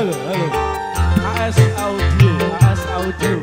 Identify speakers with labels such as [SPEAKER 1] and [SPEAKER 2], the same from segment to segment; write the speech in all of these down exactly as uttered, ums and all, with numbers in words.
[SPEAKER 1] halo, halo. A S Audio, A S Audio.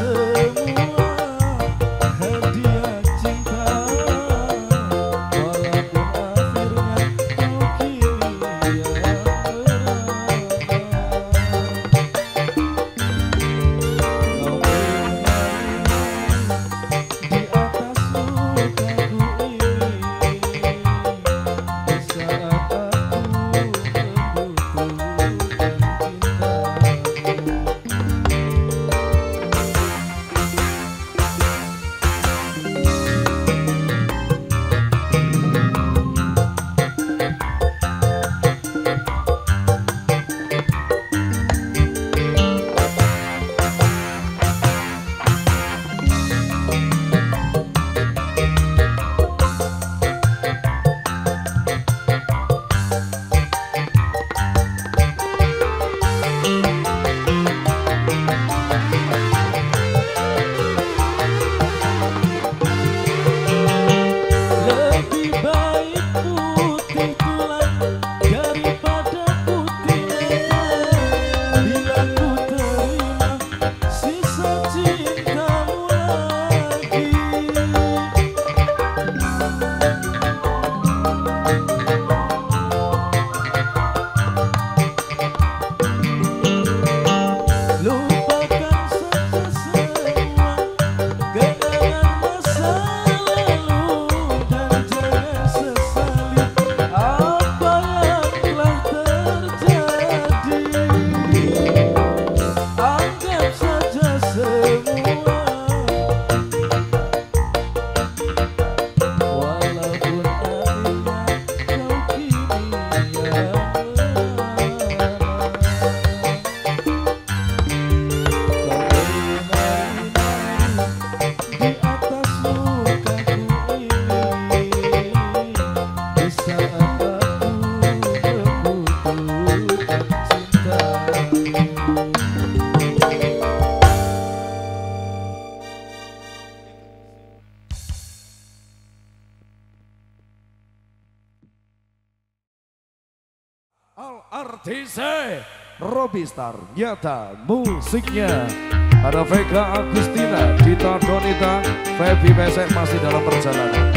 [SPEAKER 2] Artis Robistar nyata musiknya ada Vega Agustina, Dita Donita, Feby Pesek masih dalam perjalanan.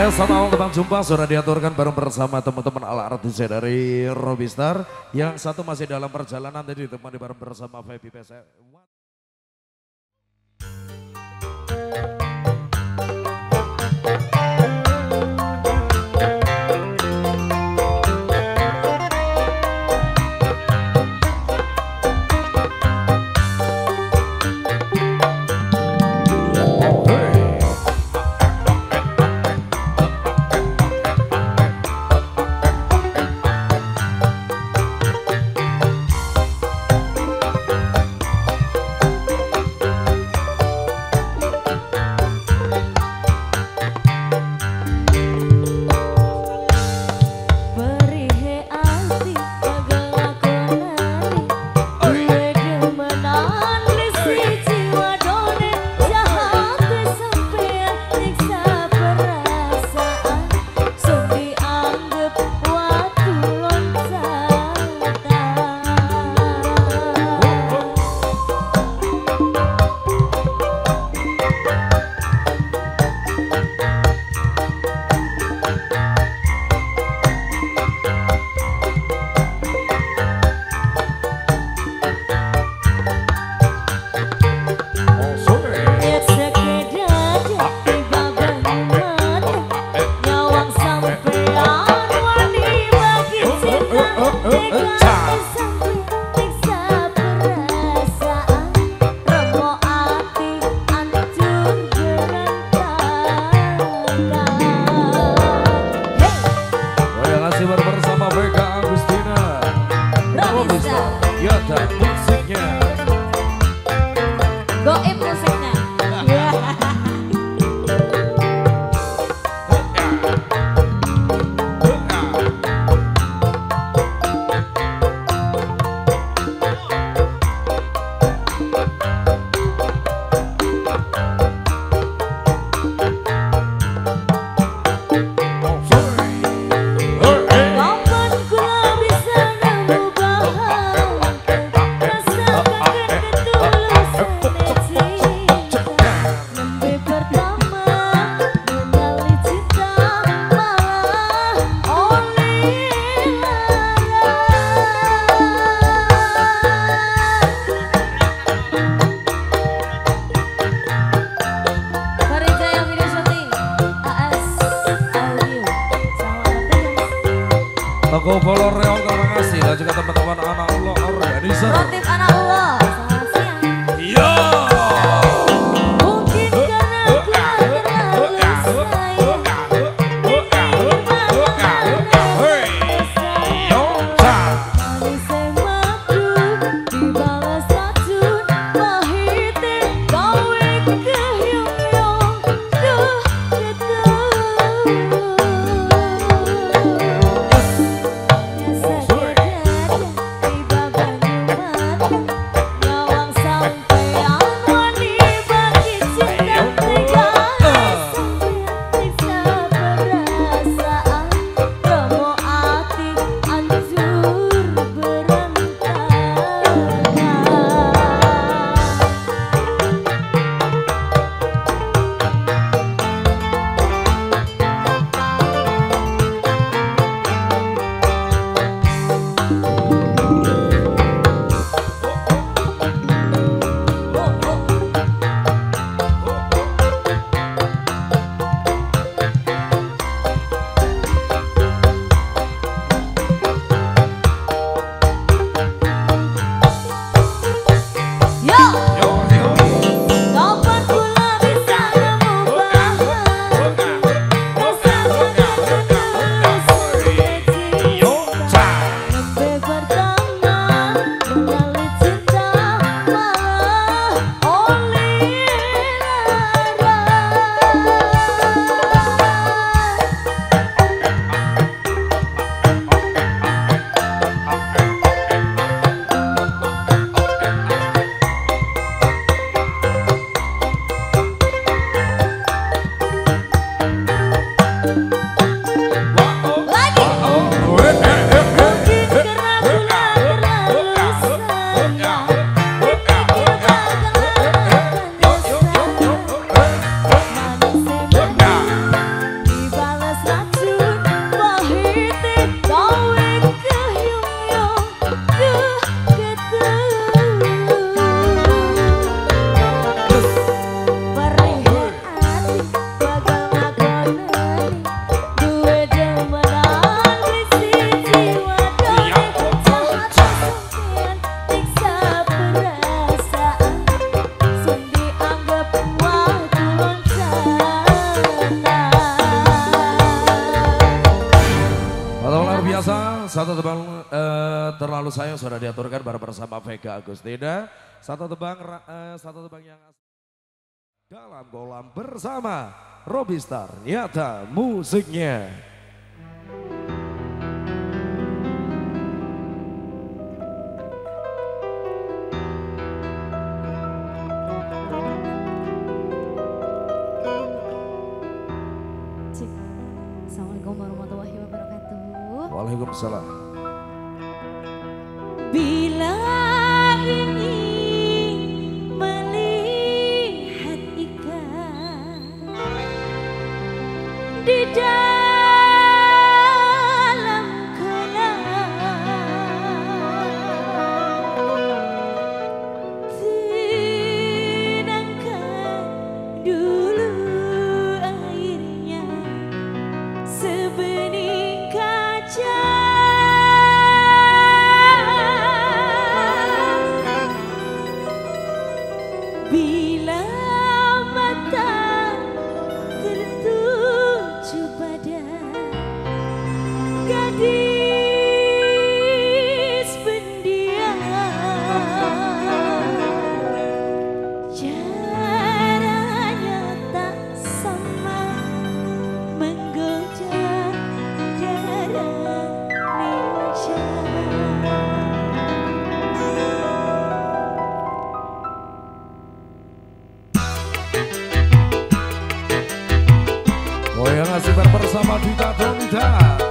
[SPEAKER 2] Ya, satu awal teman jumpa sudah diaturkan bareng bersama teman-teman ala artis dari Robistar. Yang satu masih dalam perjalanan tadi ditemani bareng bersama Feby P S. Bersama Vega Agustina, Robistar, Yata musiknya,
[SPEAKER 3] Goib musiknya.
[SPEAKER 2] Toko Bolor Real, terima kasih. Dan juga teman-teman anak Allah organizer.
[SPEAKER 3] Motif anak Allah. Selamat siang.
[SPEAKER 2] Iya.
[SPEAKER 3] Mungkin karena aku terlalu sayang. Manis madu dibalas racun pahite gawe kehyong-hyong duh ketul. Tiba Banyumas
[SPEAKER 2] satu tebang uh, terlalu sayang sudah diaturkan bareng bersama Vega Agustina. Satu tebang uh, satu tebang yang dalam kolam bersama Robistar. Nyata musiknya.
[SPEAKER 3] Assalamualaikum warahmatullahi wabarakatuh.
[SPEAKER 2] Waalaikumsalam.
[SPEAKER 3] Bila ingin melihat ikan di dalam kolam, tenangkan dulu airnya sebening kaca. Bila mata tertuju pada gadis pendiam, caranya tak sama menggoda darah lincah.
[SPEAKER 2] Goyang asik bersama Dita Donita.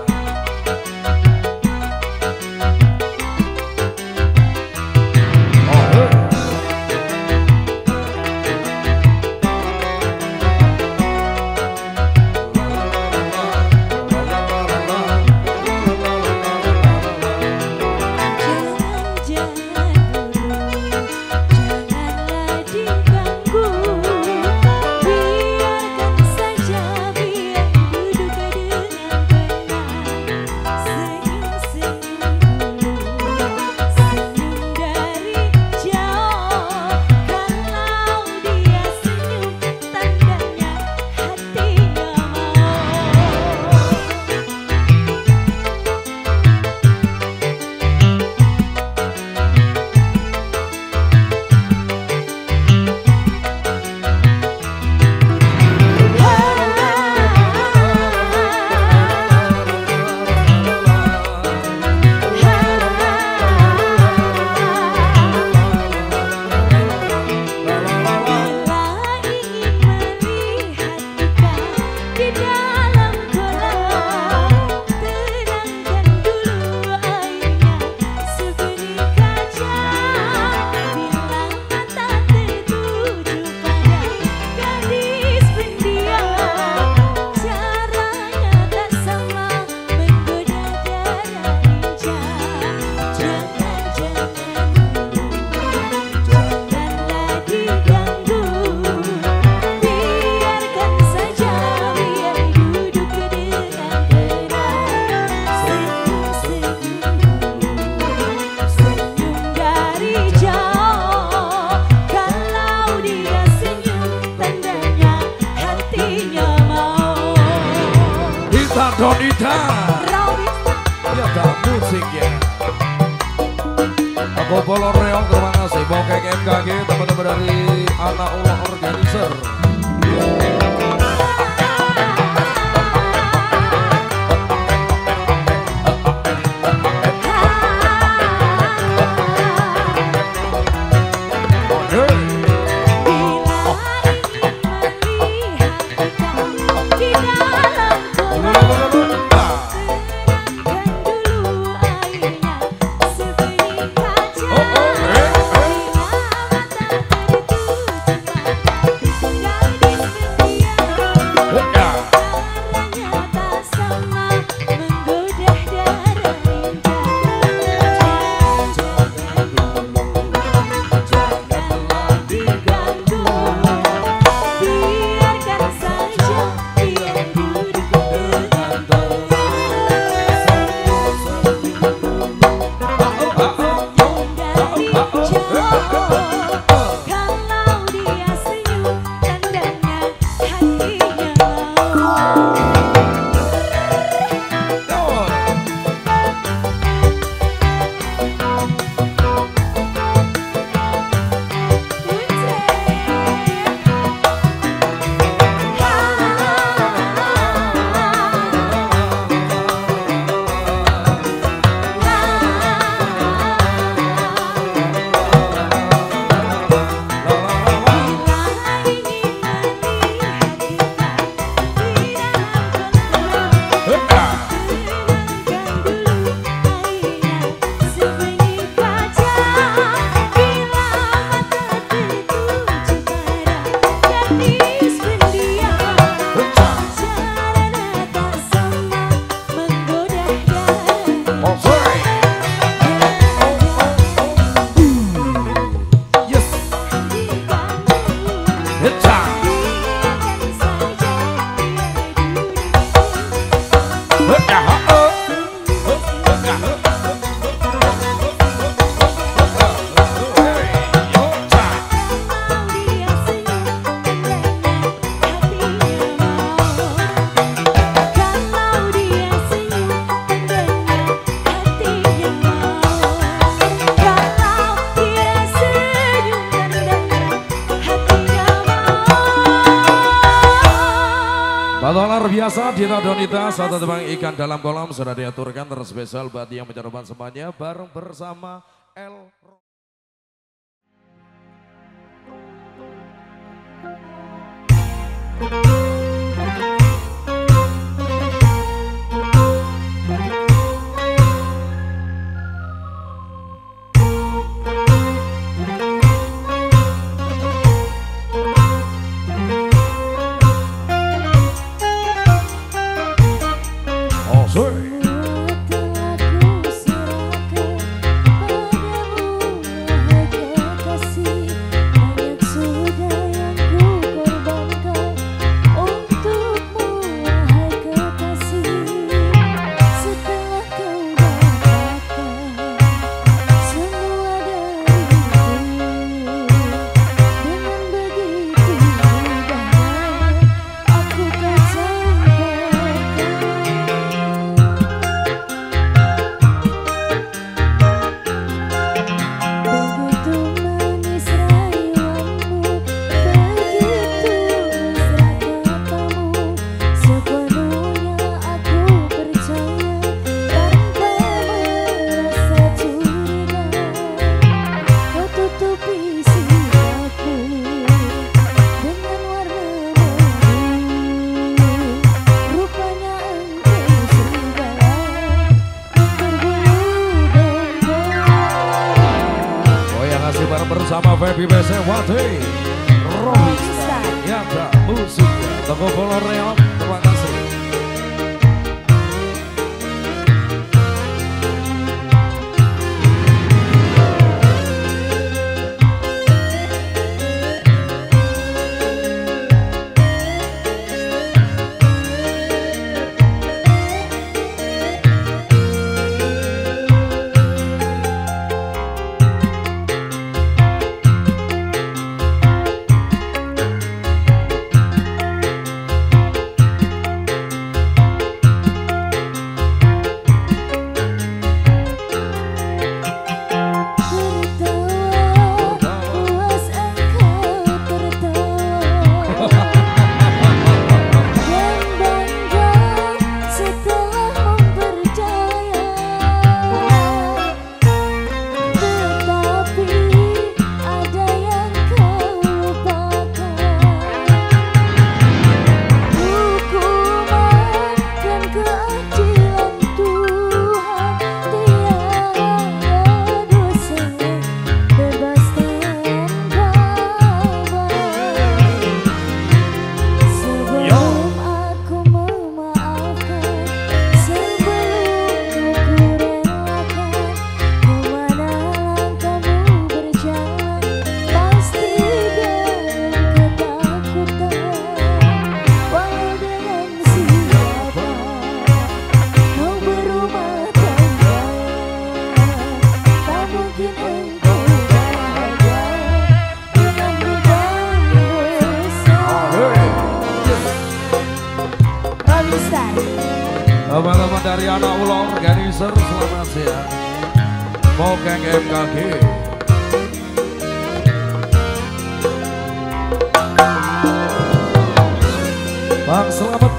[SPEAKER 2] Donita, ya tak musiknya. Aku Polo Reong, terima kasih. Bokek M K G, teman-teman dari anak ulah organizer.
[SPEAKER 3] Gadis
[SPEAKER 2] luar biasa Dita Donita, satu tebang ikan dalam kolam sudah diaturkan terspesial buat yang mencoba semuanya bareng bersama El. Bersama Baby Besewati, Rohista, Yata, musiknya, Toko Kolorel, terima kasih. Teman-teman dari anak ulo organizer, selamat siang. Mokeng M K G. Bang selamat.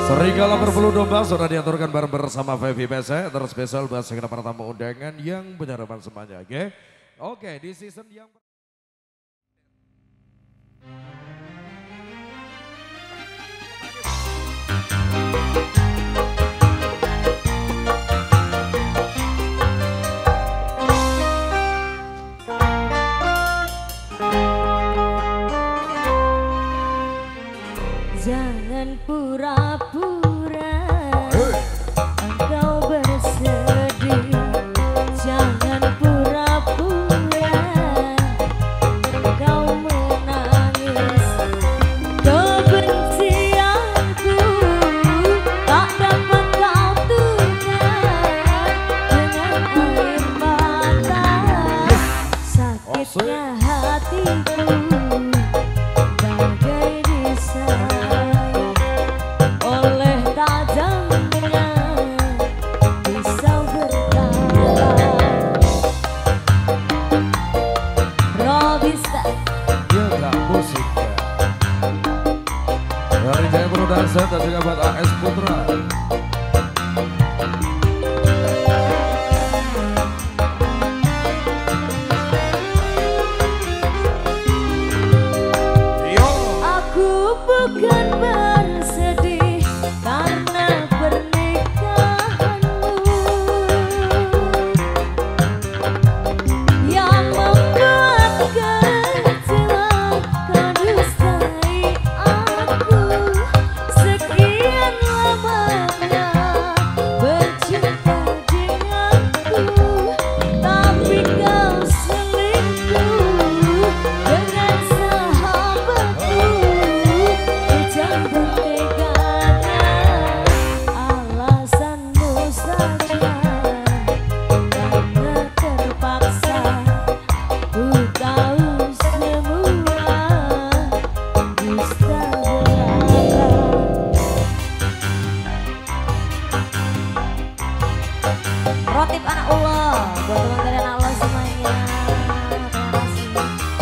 [SPEAKER 2] Serigala berbulu domba sudah diaturkan bareng bersama Fevi P C. Terus spesial buat segera para tamu undangan yang penyerapan semuanya. Oke, oke di season yang
[SPEAKER 3] Jangan pura-pura engkau bersedih. Jangan pura-pura engkau menangis. Kebencianku tak dapat kau tukar dengan air mata. Sakitnya hatiku bagai disayat oleh tajamnya pisau berdarah. Robista
[SPEAKER 2] Yoga musik dari Jaya Production dan juga buat A S Putra.
[SPEAKER 3] aku bukan bersedih karena pernikahanmu yang membuat kecewa. Kau dustai aku sekian lamanya bercinta denganku, tapi kau selingkuh dengan sahabatku. Jangan teganya alasanmu saja, karena terpaksa ku tahu semua dusta belaka. Rotip anak Allah buat teman dari anak Allah semuanya. Terima kasih.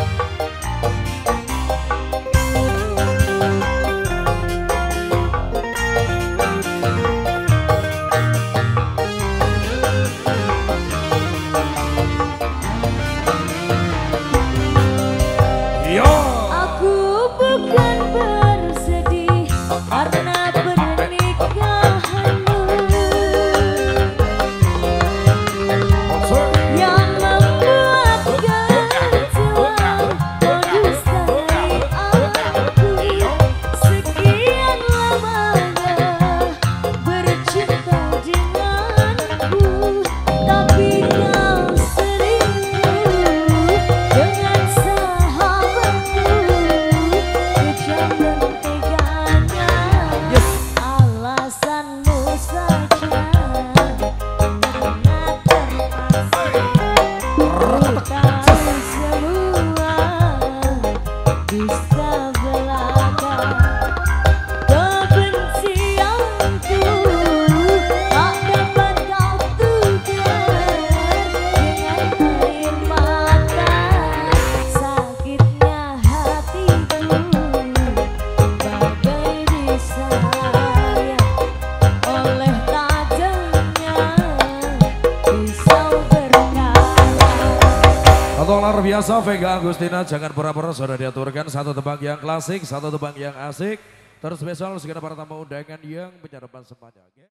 [SPEAKER 3] Aku bukan bersedih karena pernikahanmu yang membuat kecewa. Kau dustai aku sekian lamanya bercinta denganku, tapi kau selingkuh dengan sahabatku. Jangan teganya alasanmu saja, karena terpaksa ku tahu semua dusta belaka. Kebencianku tak dapat kau tukar dengan air mata. Sakitnya hatiku bagai disayat oleh tajamnya pisau berdarah.
[SPEAKER 2] Atau luar biasa Vega Agustina, jangan pura-pura sudah diaturkan. Satu tebang yang klasik, satu tebang yang asik. Terus spesial segera para tamu undangan yang penyerapan semuanya. Oke?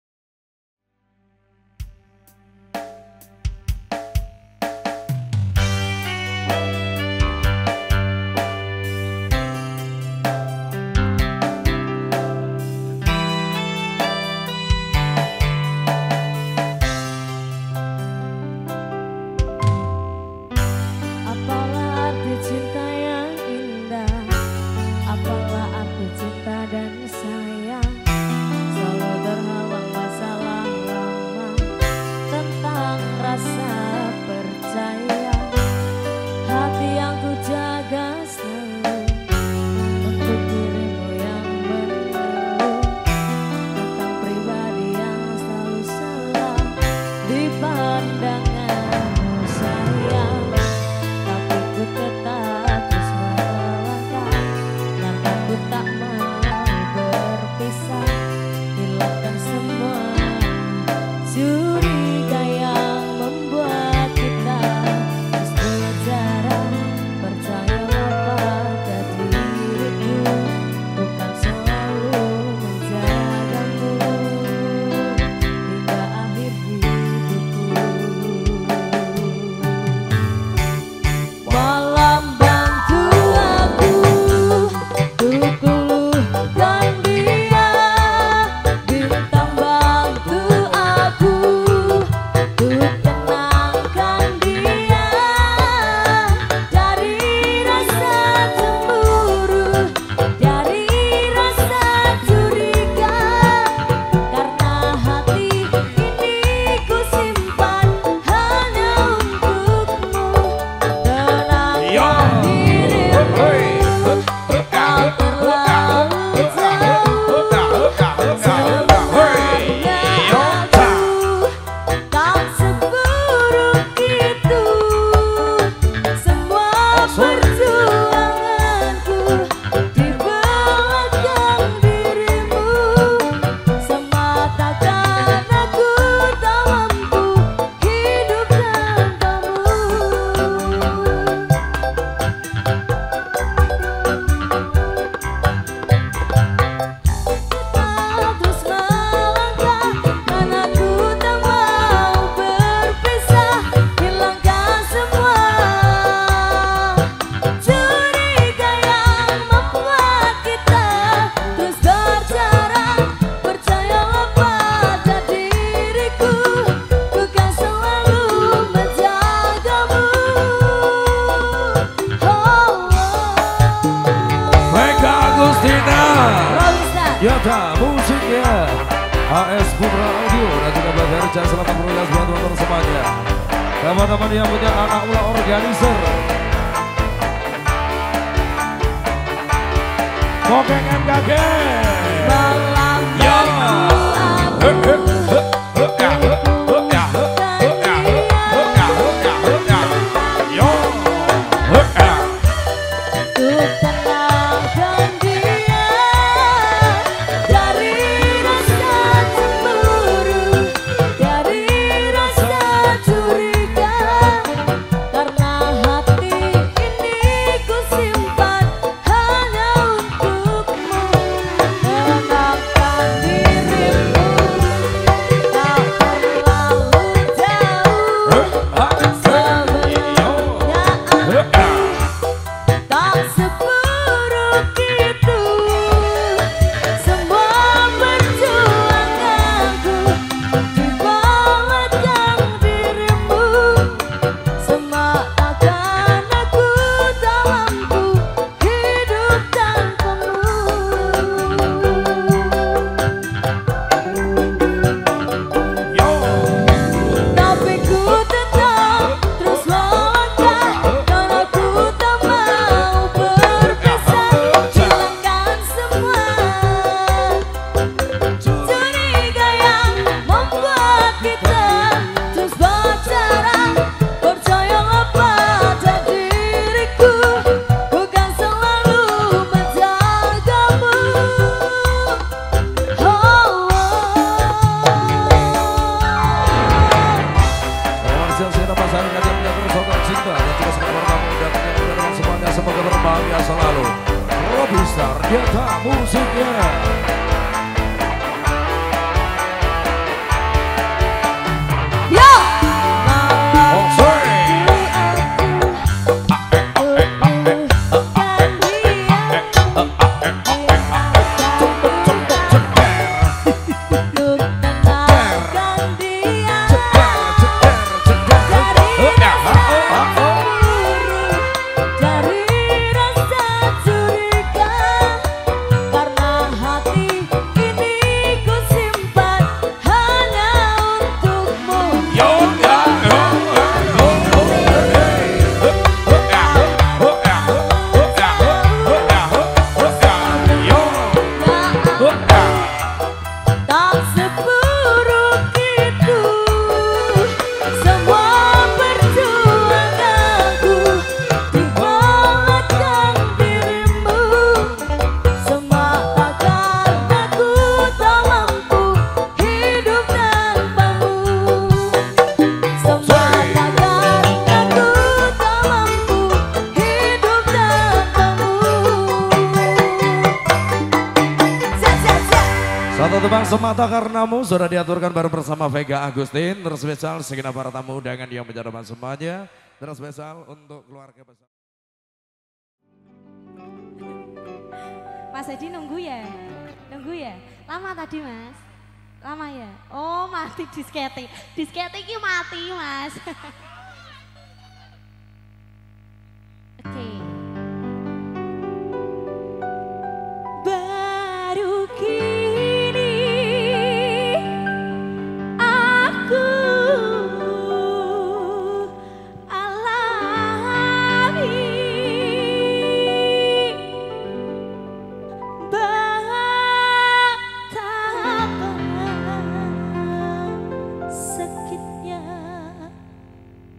[SPEAKER 3] Apalah arti cinta yang indah, apalah arti cinta dan sayang, selalu terhalang
[SPEAKER 2] Yata musiknya A S Putra Audio dan juga Mbak Herja. Selamat bertugas buat teman-teman semuanya. Teman-teman yang punya anak ulah organizer, Kokeng M K G. Ya. Semoga berbahagia selalu. Robistar Yata musiknya. Satu tebang semata karenamu sudah diaturkan bareng bersama Vega Agustin. Terus spesial segenap para tamu undangan yang menjadi semuanya. Terus spesial untuk keluarga besar.
[SPEAKER 3] Mas Edi nunggu ya? Nunggu ya? Lama tadi Mas? Lama ya? Oh mati diskete. Diskete ini mati Mas. Oke. Okay. Baru kini aku alami betapa sakitnya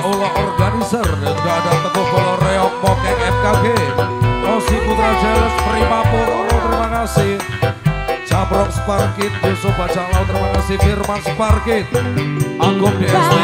[SPEAKER 2] ulah organizer dan gak ada Teguh Koloreok Pokeng F K G Osi Putra Jeles Prima Puro terima kasih Caprok Sparkit Yusuf Bacalau terima kasih Firman Sparkit Agung D S T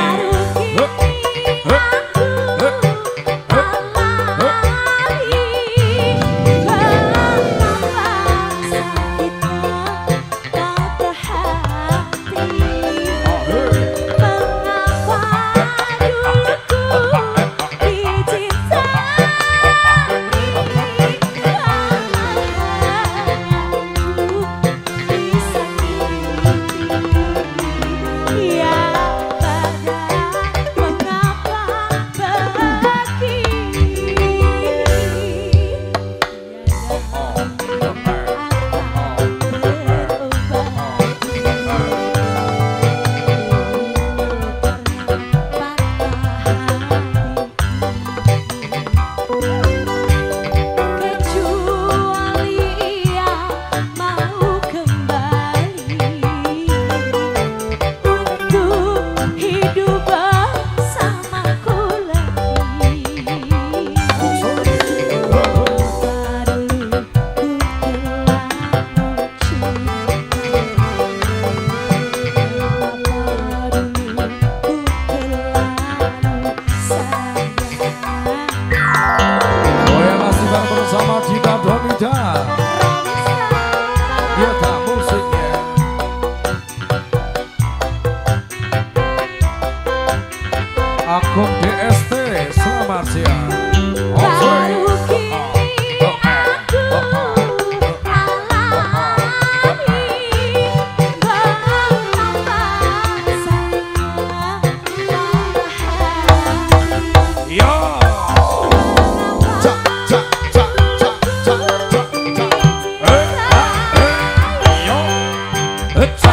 [SPEAKER 2] Agung D S T selamat siang.
[SPEAKER 3] Baru kini aku alami betapa saya
[SPEAKER 2] Yo. Cak cak cak cak cak cak cak. Eh eh yo. Eh cak.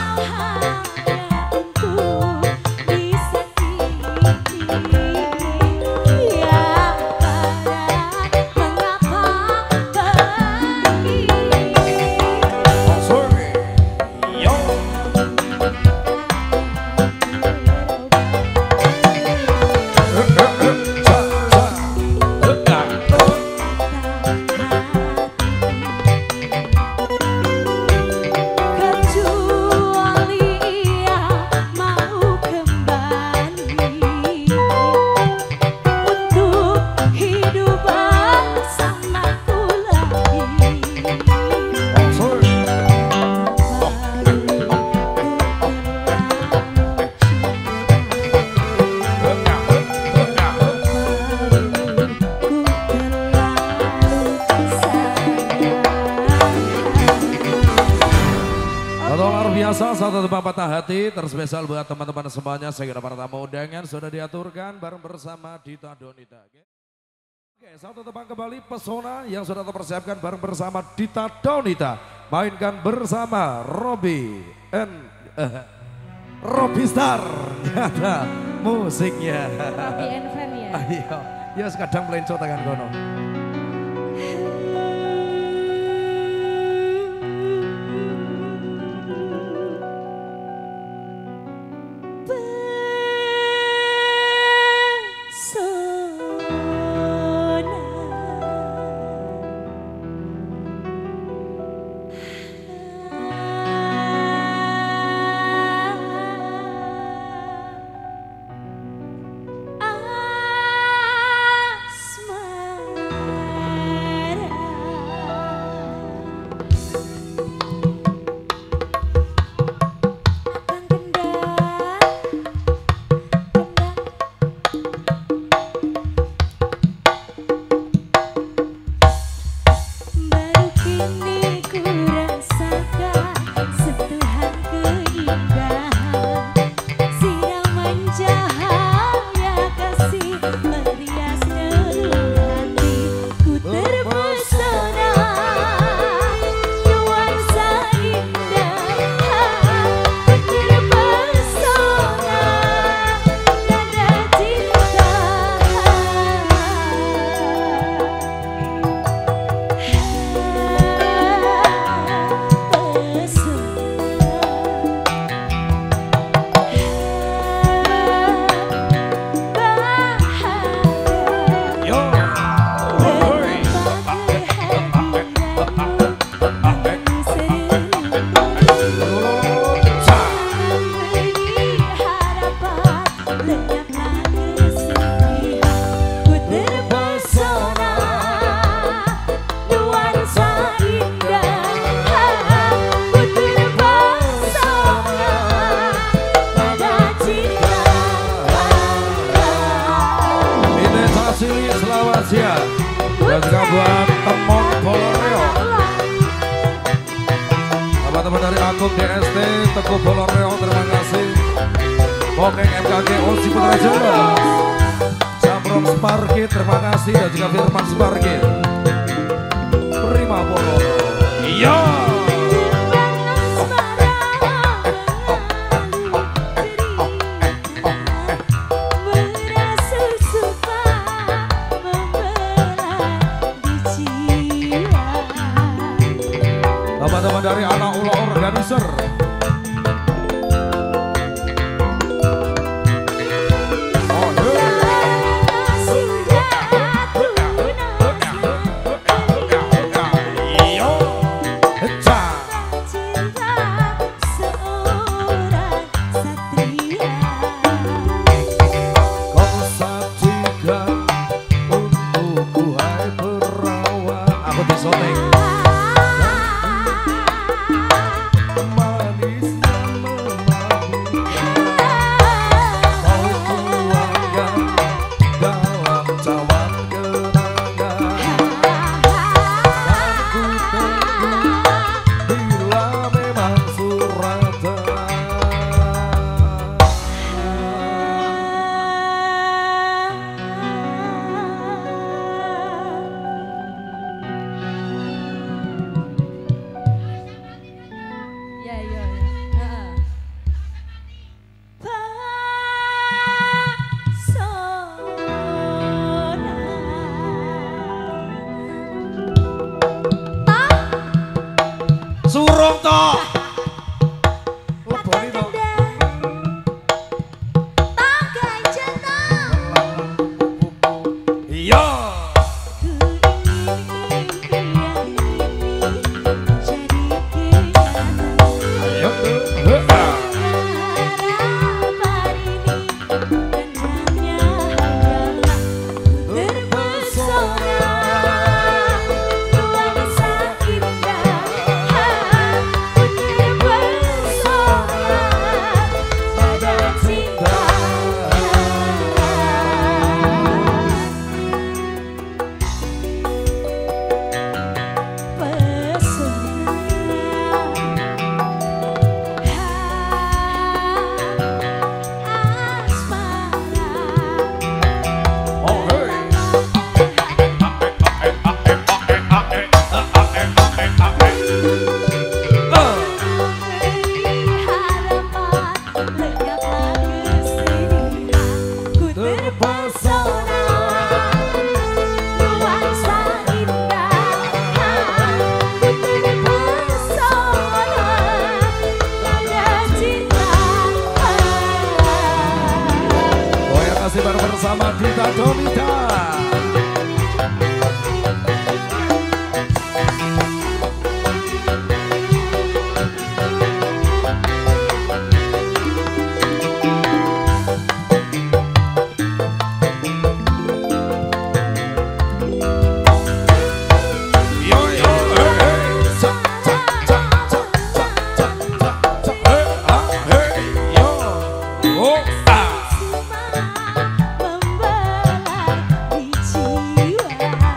[SPEAKER 2] Biasa satu tempat patah hati terspesial buat teman-teman semuanya. Saya kira para tamu undangan sudah diaturkan bareng bersama Dita Donita. Oke, satu tempat kembali pesona yang sudah terpersiapkan bareng bersama Dita Donita. Mainkan bersama Robby and uh, Robby Star. Ada musiknya.
[SPEAKER 3] Robby and Friend ya.
[SPEAKER 2] Ayo, ya sekadang melenco tangan kono.
[SPEAKER 3] Asmara
[SPEAKER 2] Agung D S T, Teguh Boloreo, terima kasih. Bokeng M K G Osi Putra Jawa, Jamrong Sparkit, terima kasih. Dan juga Firman Sparkit, Prima Boloro. Iya. Teman-teman dari anak ulah organizer, surung toh. Leboni toh. Iya. Bersama Dita Donita.
[SPEAKER 3] Membelah di jiwa.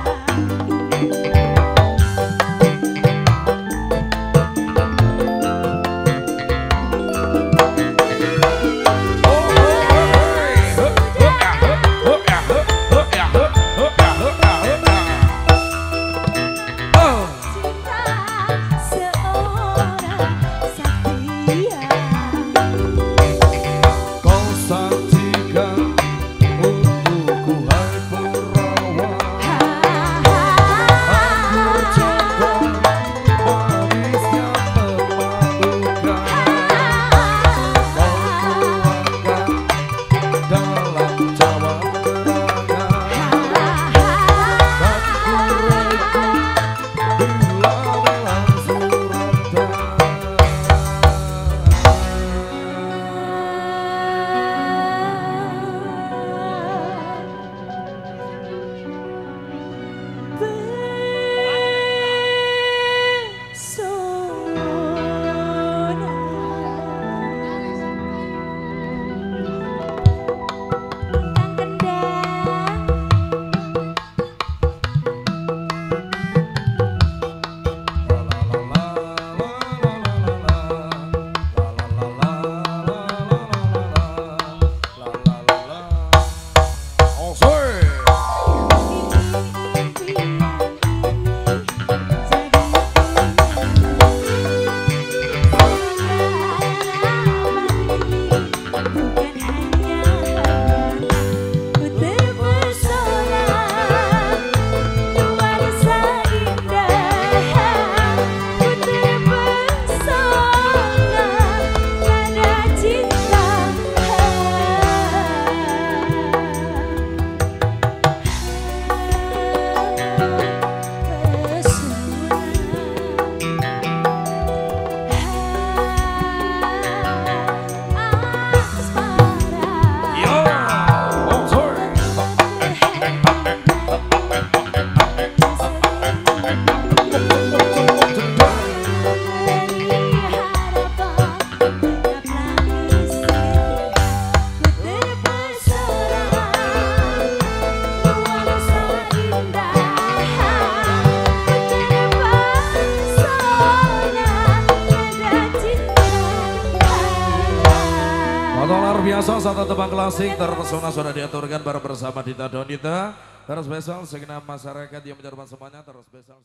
[SPEAKER 2] spesial satu tebang klasik terpesona sudah diaturkan bareng bersama Dita Donita. Terus spesial segenap masyarakat yang menjalankan semuanya. Terus spesial.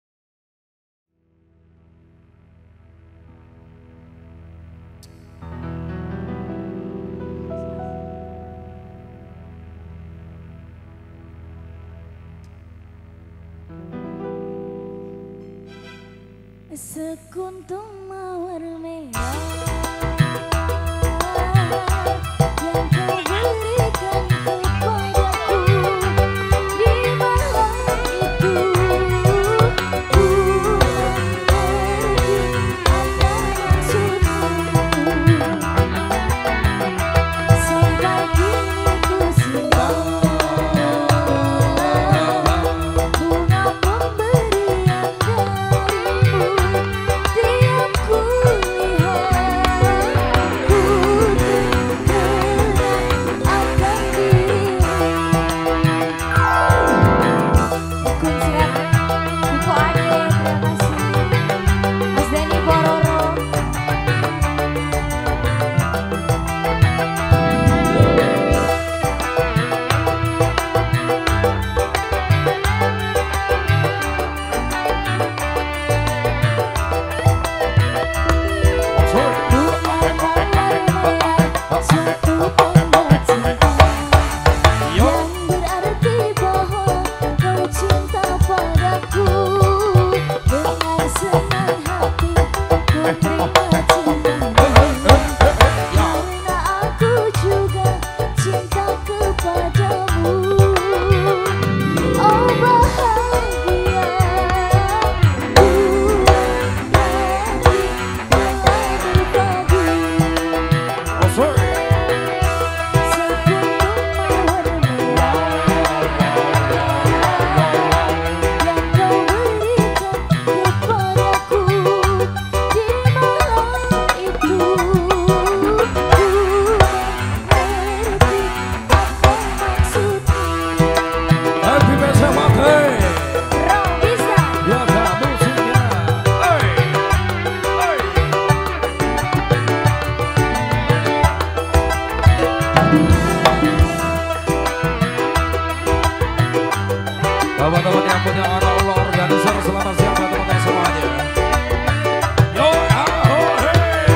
[SPEAKER 3] Sekuntum mawar merah Teman-teman yang punya anak organisasi selamat siang teman-teman semuanya. Yo, aho, hey.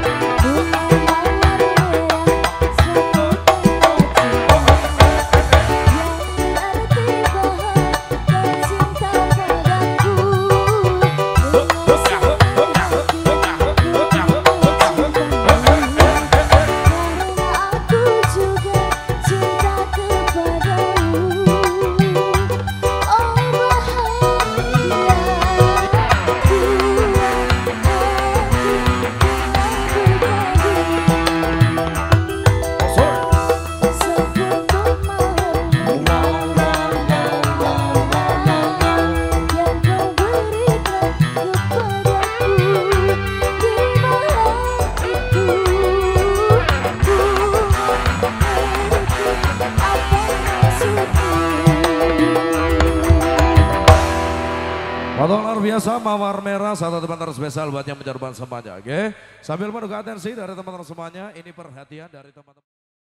[SPEAKER 3] Potong luar biasa mawar merah satu teman terspesial buat yang menjaruban semuanya, oke? Okay? Sambil menunggu atensi dari teman-teman semuanya, ini perhatian dari teman-teman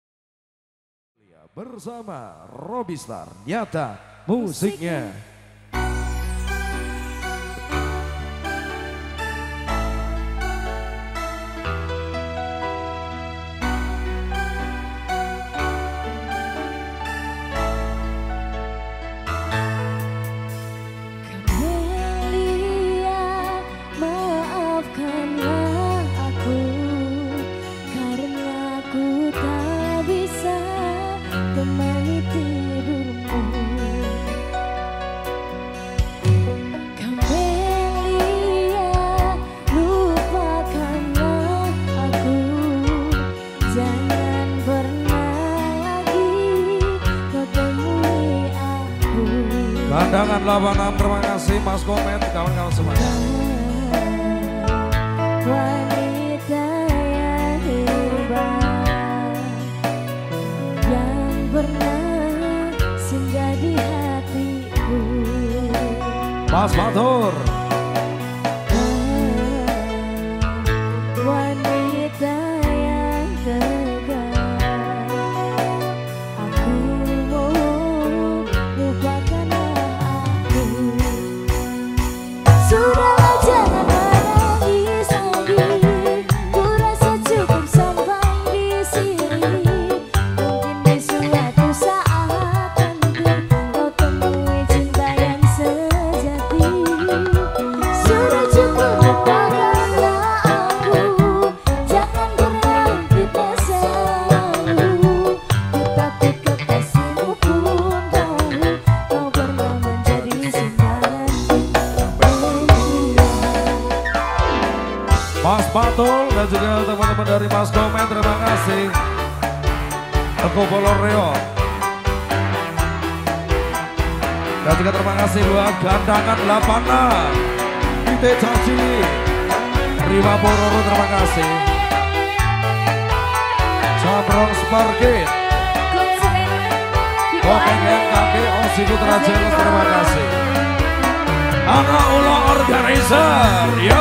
[SPEAKER 3] bersama Robistar Nyata musiknya.
[SPEAKER 4] Temani tidurmu, Kamelia, lupakanlah aku, jangan pernah lagi kau temui aku.
[SPEAKER 2] Kandangan delapan enam, terima kasih Mas Komen, kawan-kawan semuanya.
[SPEAKER 4] Wanita yang hebat, yang pernah singgah di hatiku.
[SPEAKER 2] Mas Matur.
[SPEAKER 4] Wanita yang tegar,
[SPEAKER 2] Patul dan juga teman-teman dari Mas Komen, terima kasih. Teguh Boloreo. Dan juga terima kasih buat gandangan delapanan. Ite Cacili. Rima Pororo, terima kasih. Camrong Sparkit. Kopeng yang kaki, Osi Putra Jelos, terima kasih. Anak Ulo Organizer, yo.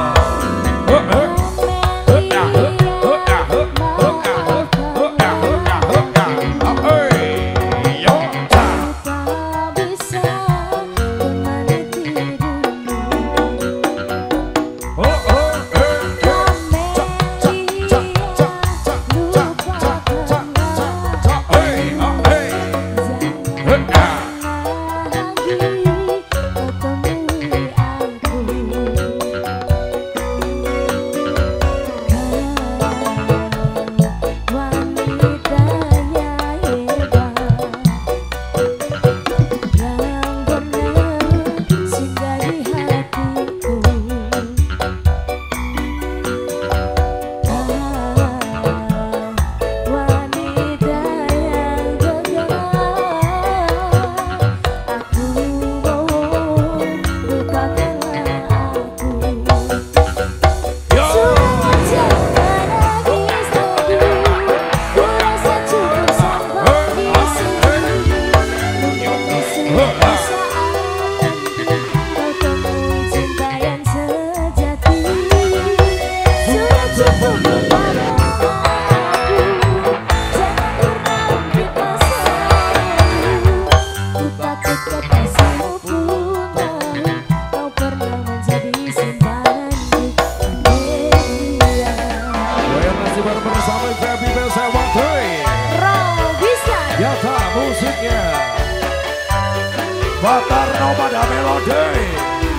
[SPEAKER 2] Batarno pada melodi.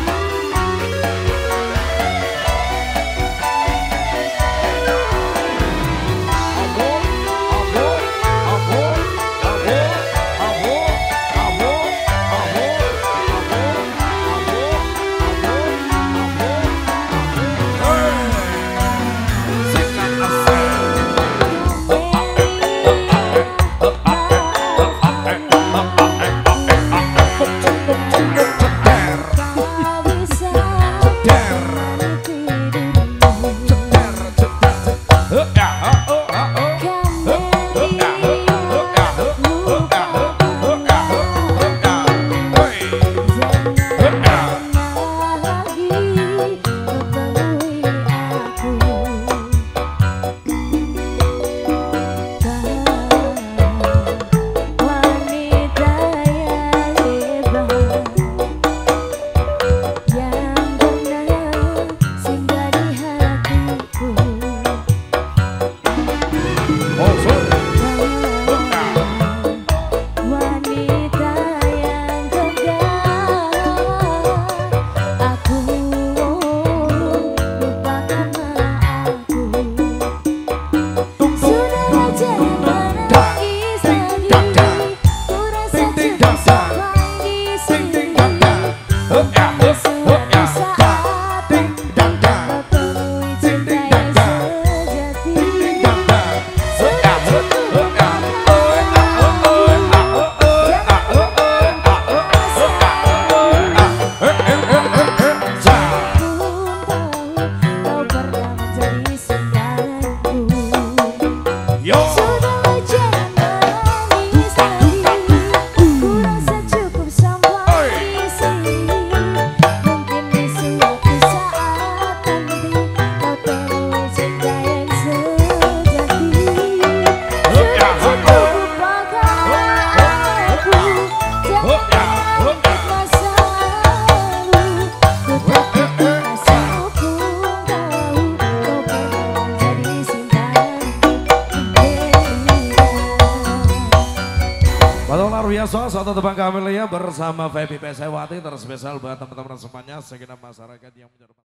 [SPEAKER 2] Biasa satu tebang Kamelia bersama Feby Pesewati terspesial buat teman-teman semuanya segenap masyarakat yang menjadi.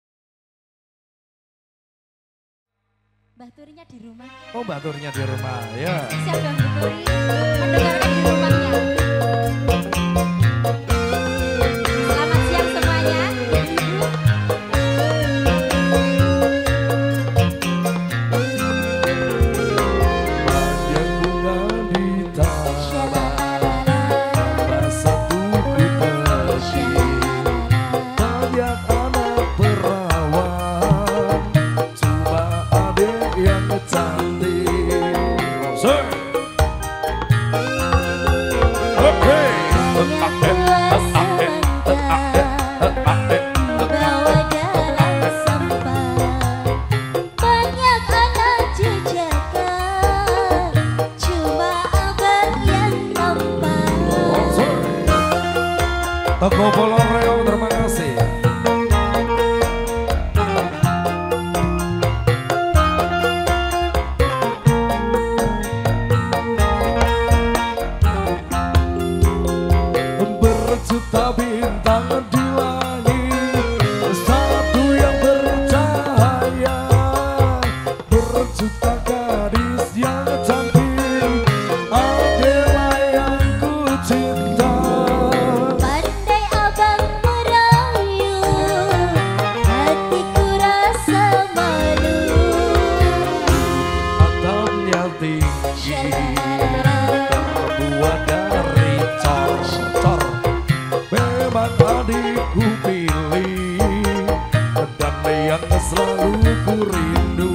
[SPEAKER 3] Mbah Turinya di rumah.
[SPEAKER 2] Oh, Mbah Turinya di rumah, ya.
[SPEAKER 3] Siap dong Mbah Turi, mendengarkan di rumahnya. Selamat siang semuanya.
[SPEAKER 2] Toko Poloreo, terima kasih. Berjuta bintang di langit, satu yang bercahaya, berjuta gadis yang cantik, adalah yang ku cinta.
[SPEAKER 4] Pandai abang merayu, hatiku rasa malu.
[SPEAKER 2] Atapnya tinggi, terbuat dari cor-cor. Memang adikku pilih, dan yang selalu ku rindu.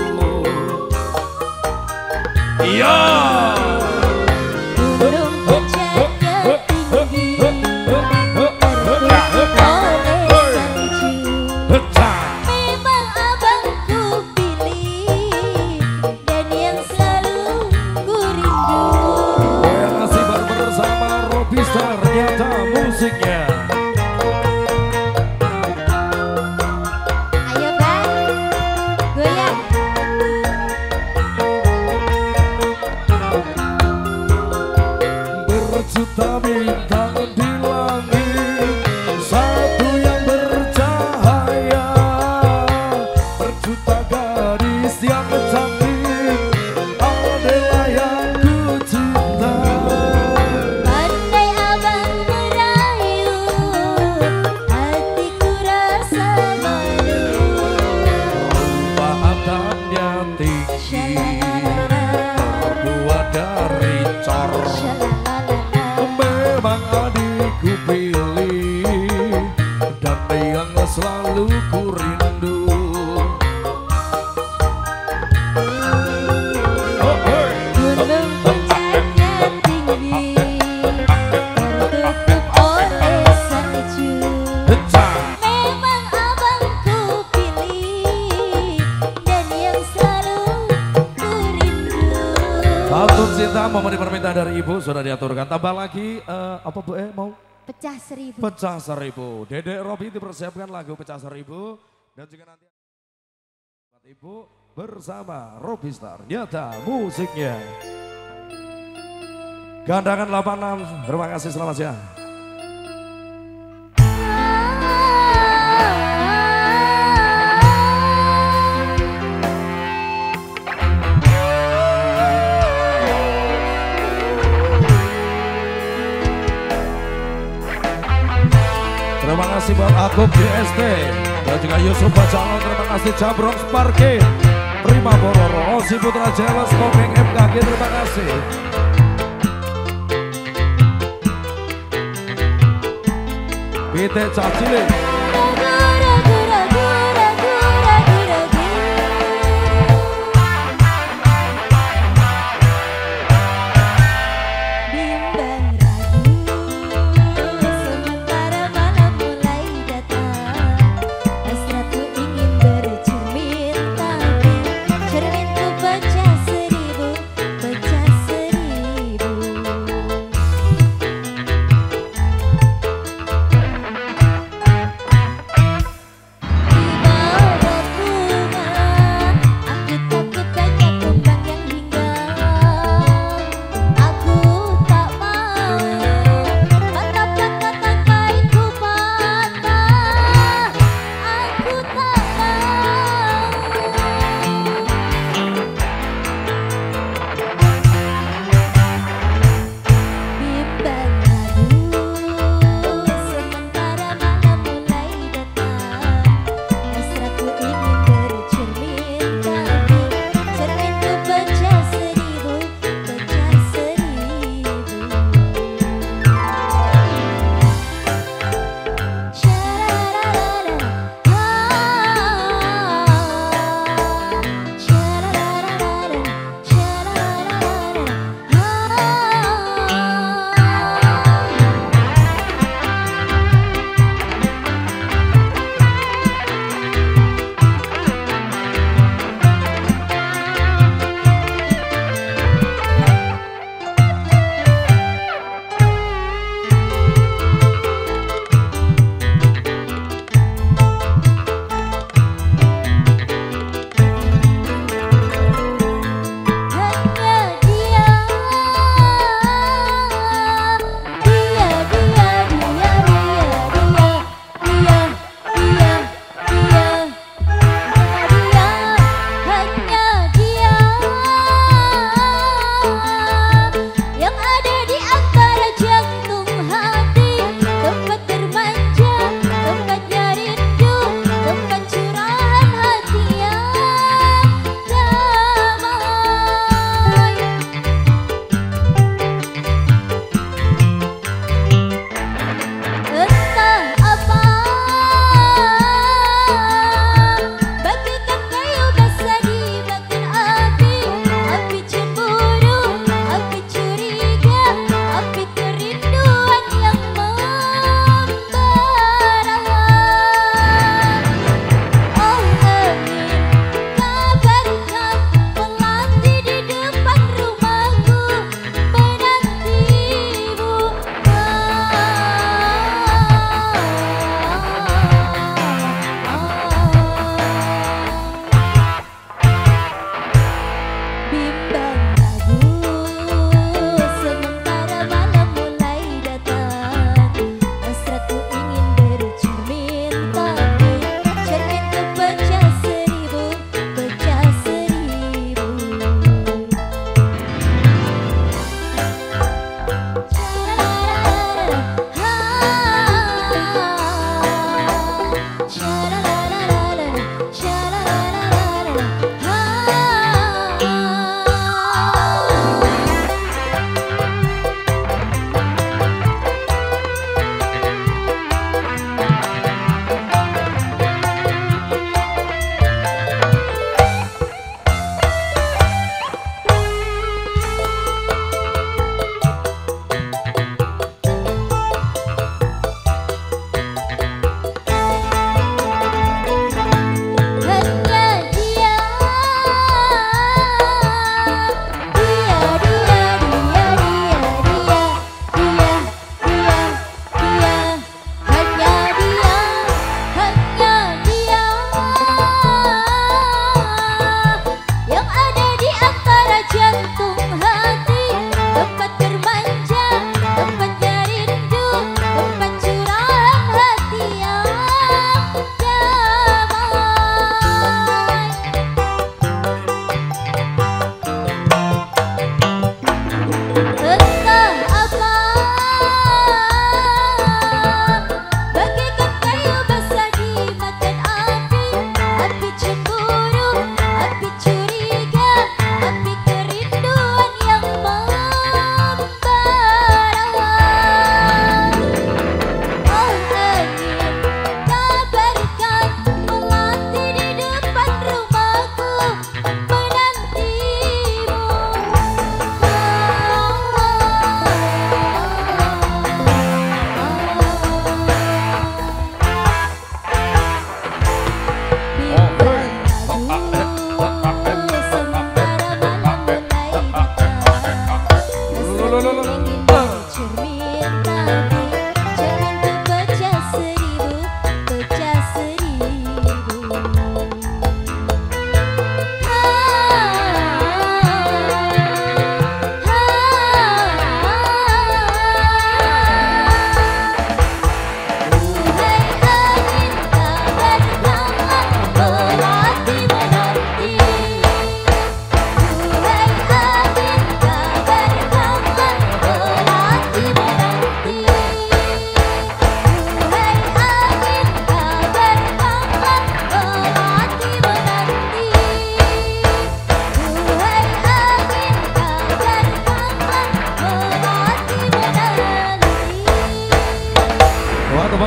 [SPEAKER 2] Iya.
[SPEAKER 4] Gunung berjaga tinggi, tertutup oleh salju. Memang abangku pilih, dan yang selalu ku rindu.
[SPEAKER 2] Yang masih bersama Robistar, ternyata musiknya.
[SPEAKER 4] Ayo bang, goyang.
[SPEAKER 2] Berjuta bintang di langit, satu yang bercahaya, berjuta gadis yang cantik, adalah yang ku cinta.
[SPEAKER 4] Pandai abang merayu, hatiku rasa malu.
[SPEAKER 2] Rumah atapnya tinggi, terbuat dari cor. Memang adikku pilih, dan yang selalu ku rindu. Oh, hey.
[SPEAKER 4] Gunung berjaga tinggi, tertutup oleh salju. Memang abangku pilih, dan yang selalu ku rindu.
[SPEAKER 2] Pantun cinta memenuhi permintaan dari ibu sudah diaturkan. Tambah lagi eh, apa bu eh mau?
[SPEAKER 3] Pecah seribu.
[SPEAKER 2] Pecah seribu. Dedek Robi dipersiapkan lagu pecah seribu dan juga nanti ibu bersama Robistar. Nyata musiknya. Gandangan delapan enam. Terima kasih, selamat siang. Terima kasih buat Agung D S T dan juga Yusuf Bacalon. Terima kasih Jabrong Sparke, Prima Bororo, Osi Putra Jelas, Komeng M K G. Terima kasih. Bite Cacile.
[SPEAKER 4] Ragu, ragu, ragu, ragu, ragu, ragu. Bimbang ragu, sementara malam mulai datang. Hasratku ingin bercermin, tapi cerminku pecah seribu, pecah seribu.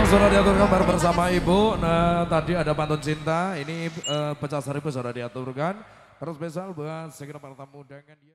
[SPEAKER 2] sudah diaturkan bareng bersama Ibu. Nah tadi ada pantun cinta, ini uh, pecah seribu sudah diaturkan. Terus spesial buat segera para tamu dengan dia.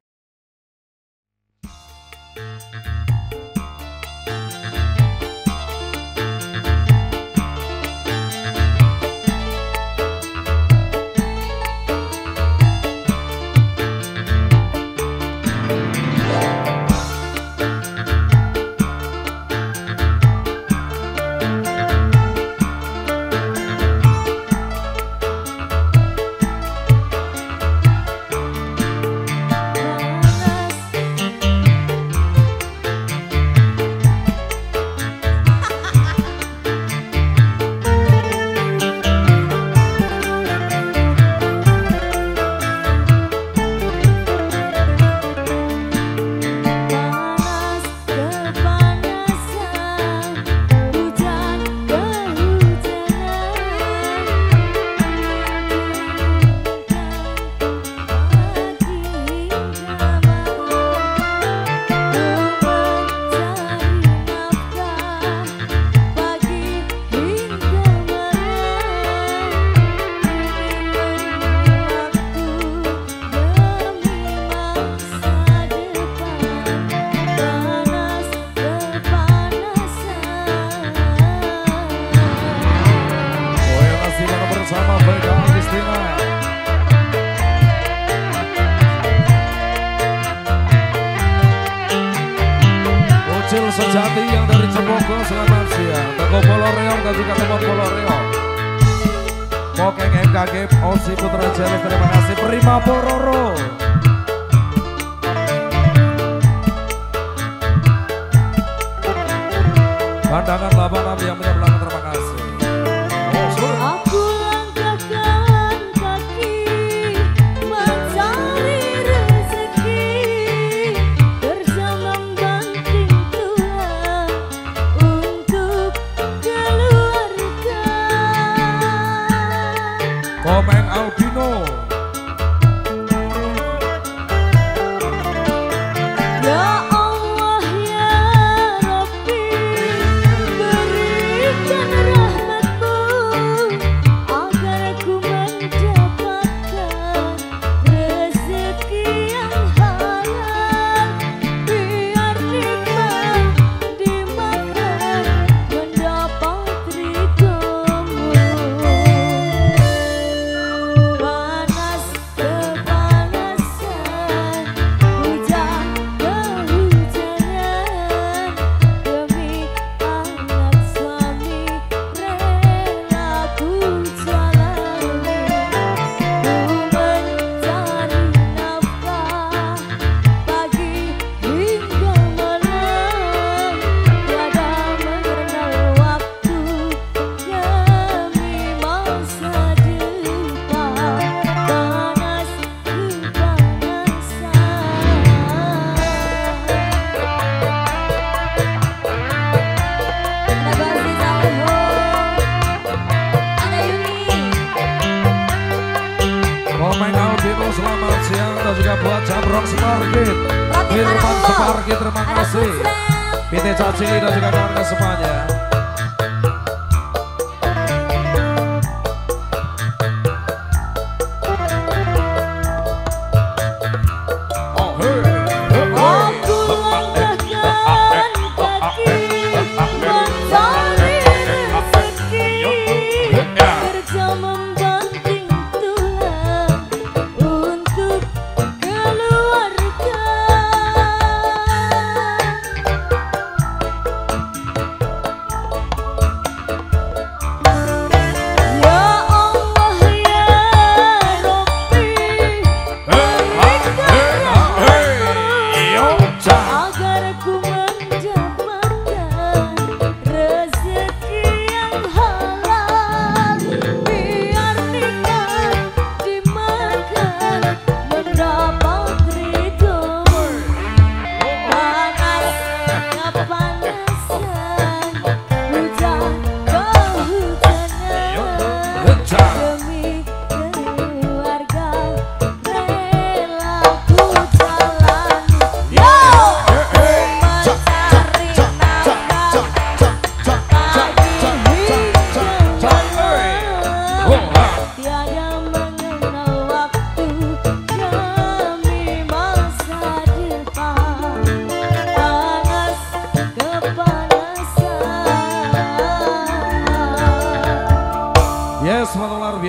[SPEAKER 2] Sejati yang dari Cemoko, selamat siang. Teko Poloreong dan juga teman Poloreong. Mokeng M K G, Osi Putra Jeles, terima kasih. Prima Pororo. Pandangan lapangan yang menyebelahkan, terima kasih. Oh, suruh.
[SPEAKER 4] Aku langkahkan kaki mencari rezeki bersama banting tulang untuk keluarga.
[SPEAKER 2] Komeng Albino.
[SPEAKER 4] Ya Allah ya Rabbi, berikan rahmatmu agar ku mendapatkan rezeki yang halal, biar nikmat dimakan mendapat ridhomu. Panas kepanasan, hujan kehujanan, demi anak suami rela ku jalani. Ku mencari nafkah pagi hingga malam, tiada mengenal waktu demi masa depan. Panas kepanasan. Ada Basi Saliho, ada Yuni.
[SPEAKER 2] Komeng Albino, selamat siang. Dan juga buat Jamrong Semarkit. Firman Semarkit, terima
[SPEAKER 4] Ada
[SPEAKER 2] kasih.
[SPEAKER 4] Kusrel.
[SPEAKER 2] P T Cacili dan juga kawan-kawan semuanya. Oh, hey, hey,
[SPEAKER 4] Aku langkahkan kaki mencari rezeki bersama banting tulang untuk keluarga.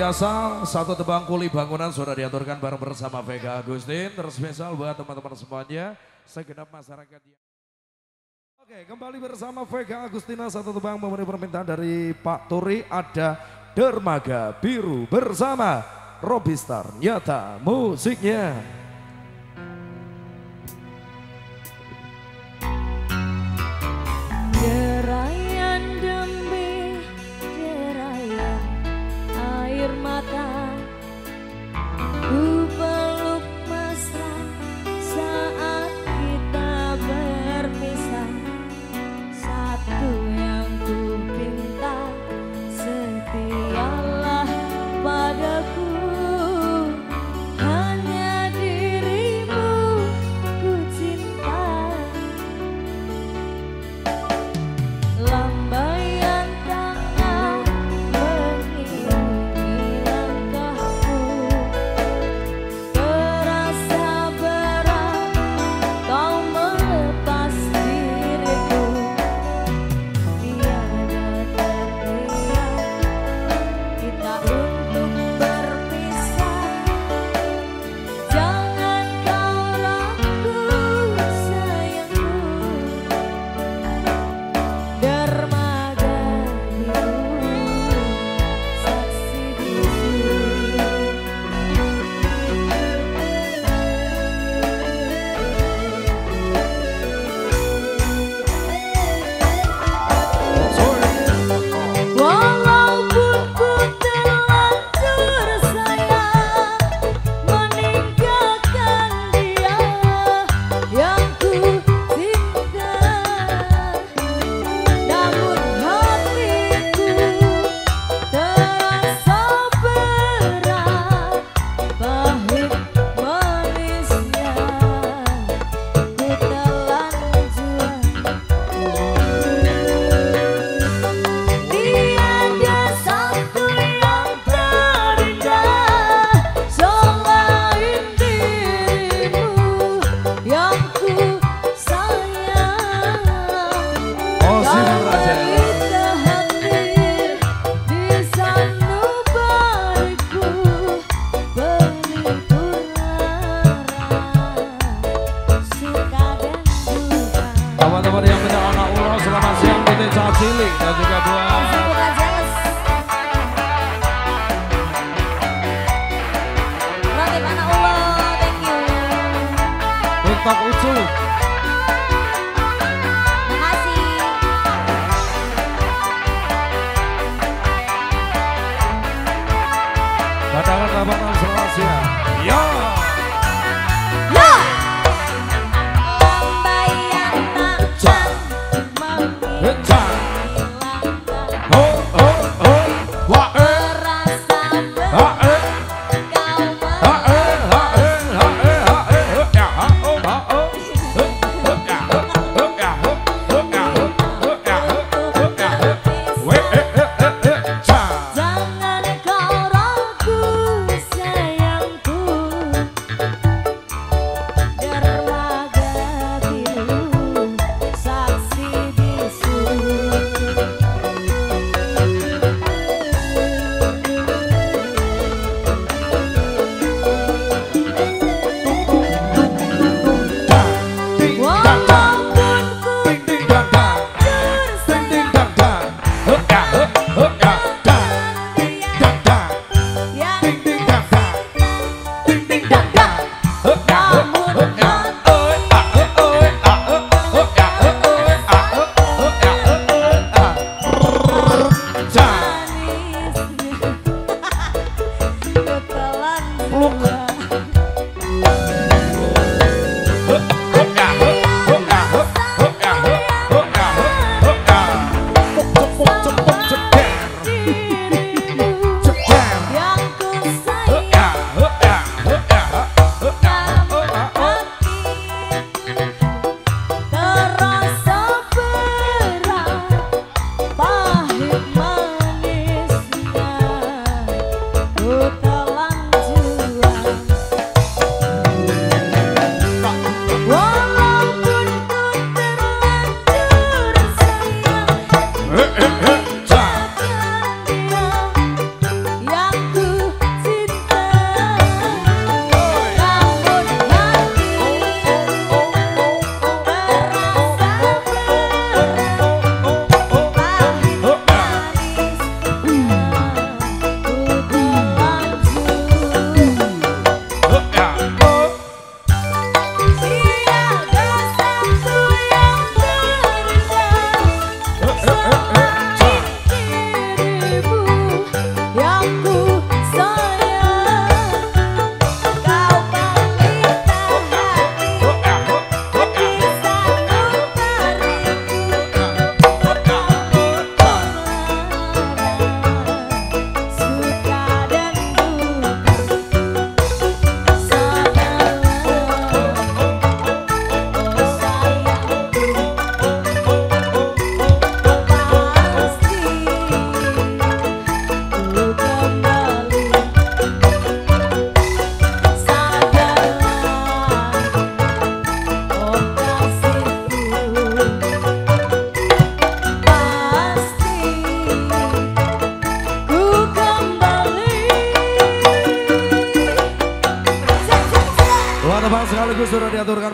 [SPEAKER 2] biasa, satu tebang kuli bangunan sudah diaturkan bareng bersama Vega Agustin. Terspesial buat teman-teman semuanya, segenap masyarakat. Oke, kembali bersama Vega Agustina, satu tebang memenuhi permintaan dari Pak Turi. Ada Dermaga Biru bersama Robistar Nyata musiknya.
[SPEAKER 4] Derayan demi derayan air mata, ku peluk mesra saat kita berpisah. Satu yang ku pinta, setialah padaku. Hanya dirimu ku cinta. Lambaian tangan mengiringi langkahku, terasa berat kau melepas diriku. Tiada terlihat kita untuk berpisah. Jangan kau ragu sayangku. Dermaga biru, saksi bisu. Walaupun ku terlanjur sayang meninggalkan dia yang ku cinta, namun hatiku terasa berat, pahit manisnya ku telanjur. Tiada satu yang terindah selain dirimu yang ku sayang.
[SPEAKER 2] Oh, Raja.
[SPEAKER 4] Kita hadir di sanubariku, berlimpah suka dan duka.
[SPEAKER 2] Teman-teman yang punya anak ulo, selamat siang buat Cacili dan juga buat
[SPEAKER 4] Bukan jelas. Roti mana ulo, thank you.
[SPEAKER 2] TikTok Ucu.
[SPEAKER 4] Makasih.
[SPEAKER 2] Badangan kabanan selamat siang. Ya.
[SPEAKER 4] Ya. Lambaian tangan
[SPEAKER 2] Kencang.
[SPEAKER 4] mengiringi
[SPEAKER 2] Oh, oh, oh. Wah, eh.
[SPEAKER 4] terasa
[SPEAKER 2] Ha,
[SPEAKER 4] berat
[SPEAKER 2] eh.
[SPEAKER 4] kau
[SPEAKER 2] Ha, eh. Ha, eh. Ha, eh. Ha, eh. Ya, ha, oh, ha, oh. Eh,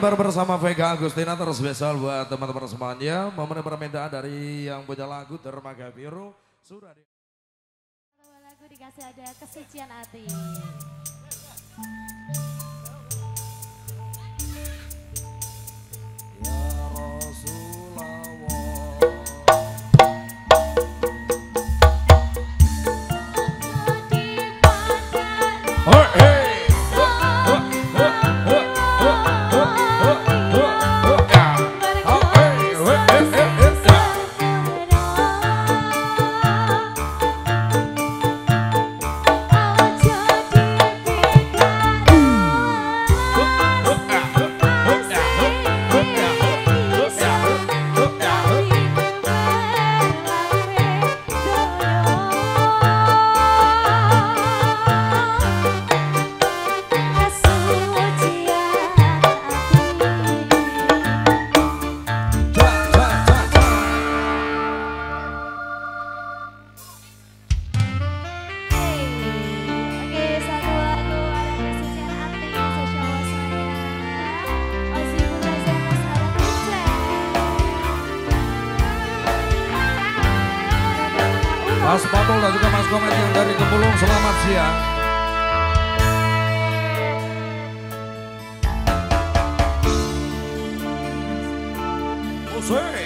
[SPEAKER 2] baru bersama Vega Agustina terspesial buat teman-teman semuanya. Momen permintaan dari yang punya lagu Dermaga Biru sudah di...
[SPEAKER 3] Lagu dikasih ada kesucian hati.
[SPEAKER 2] Ya Rasulullah. Oh, hey. Mas Patul dan juga Mas Komet yang dari Gembulung, selamat siang. Musik.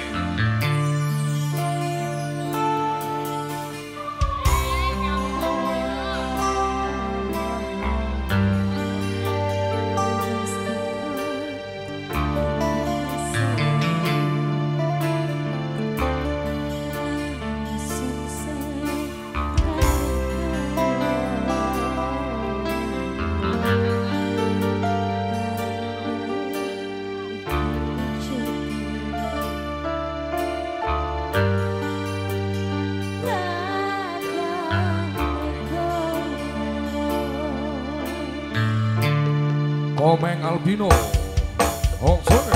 [SPEAKER 2] Komeng Albino, Hong Sore.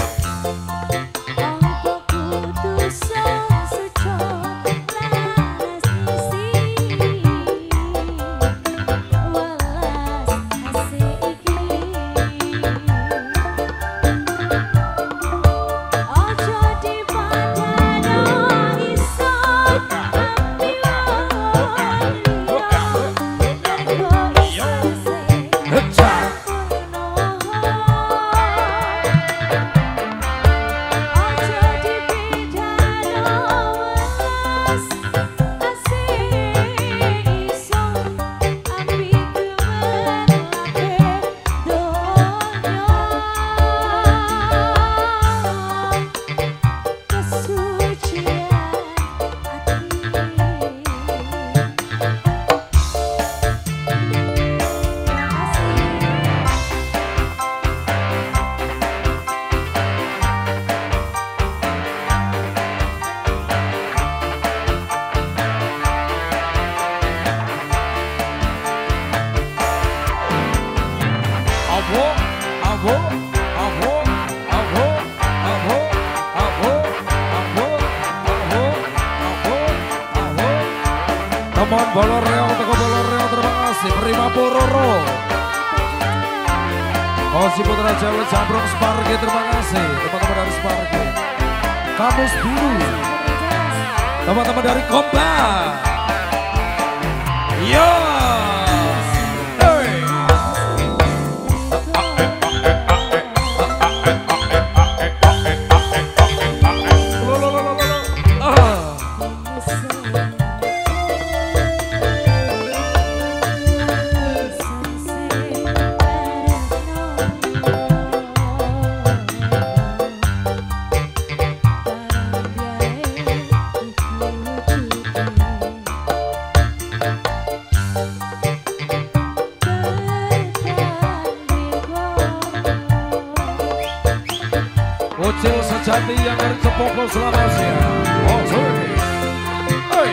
[SPEAKER 2] Teman Bolor Reong, Teko Bolor Reong, terima kasih. Prima Pororo, Osi Putra Jawa Jambrong Sparge, terima kasih. Teman-teman dari Sparge, Kamus Biru, teman-teman dari Kompa. Yo. Ucil sejati yang dari Cepoko, selamat siang. Oh, sorry. Hey.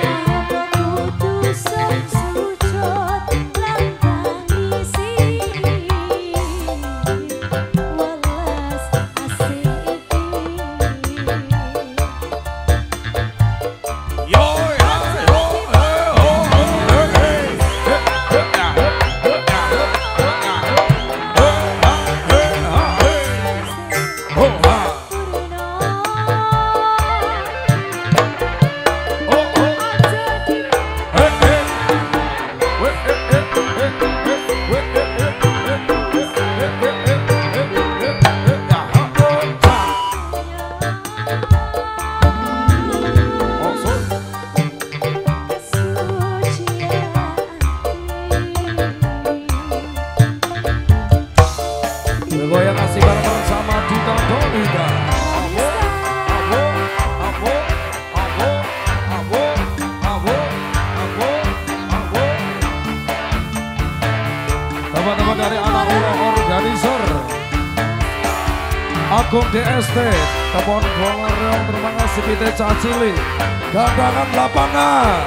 [SPEAKER 2] Agung D S T, Kebon Bolorong, terima kasih Pite Cacili, gandangan lapangan.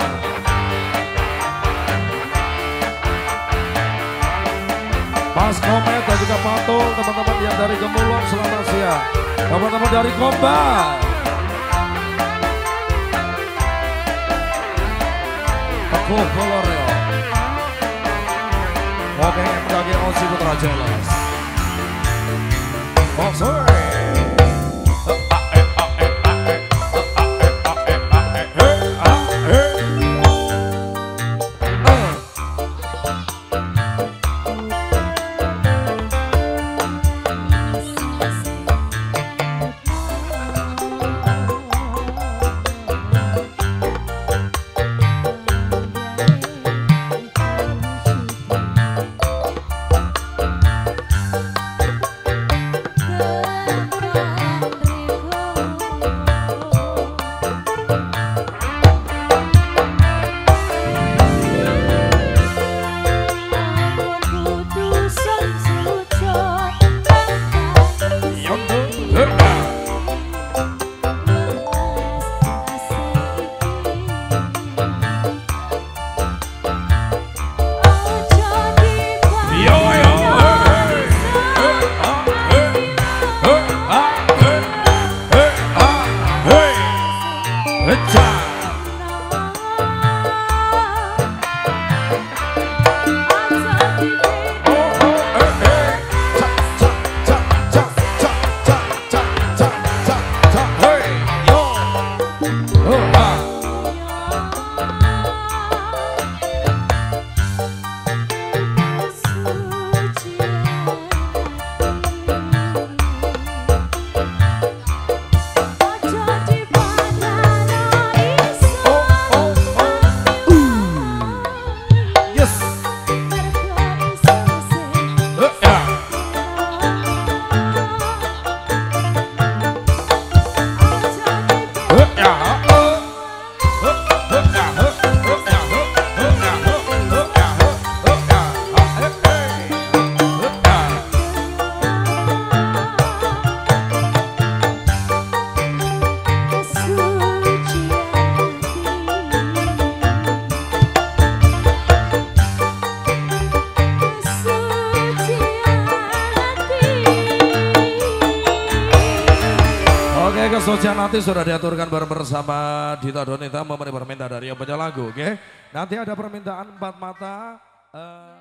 [SPEAKER 2] Mas Komet dan juga Patul, teman-teman yang dari Gemulung, selamat siang. Teman-teman dari Kombar. Teguh Bolorong. Oke, yang bagi Osi Putra Jelas. Oh, sorry. Kesucian nanti sudah diaturkan bareng bersama Dita Donita memenuhi permintaan dari yang punya lagu, oke? Okay? Nanti ada permintaan empat mata. Uh...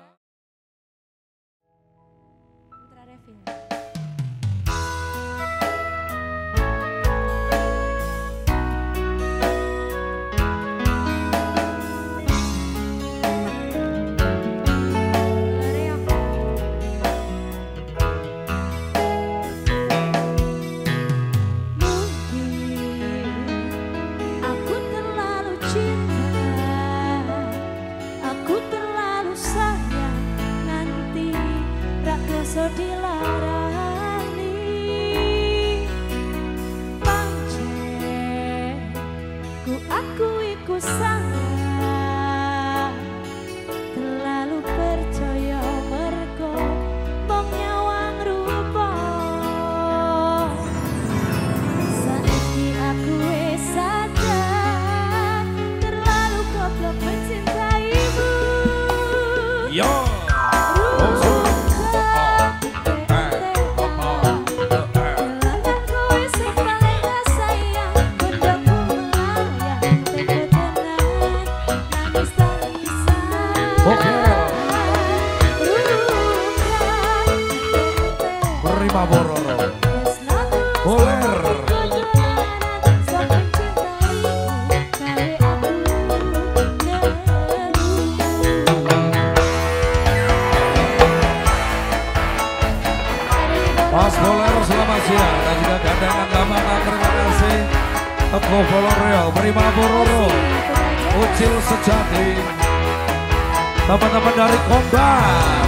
[SPEAKER 2] Mas Boler selamat siang dan juga gandangan lapangan terima kasih Teguh Boloreo, Prima Bororo, Ucil Sejati, teman-teman dari Kombar,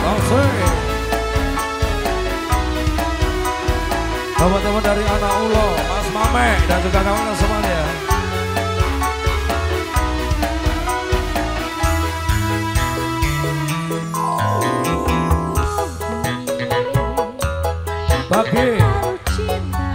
[SPEAKER 2] teman-teman dari Anak Ulo, Mas Mame dan juga kawan semuanya. Bagi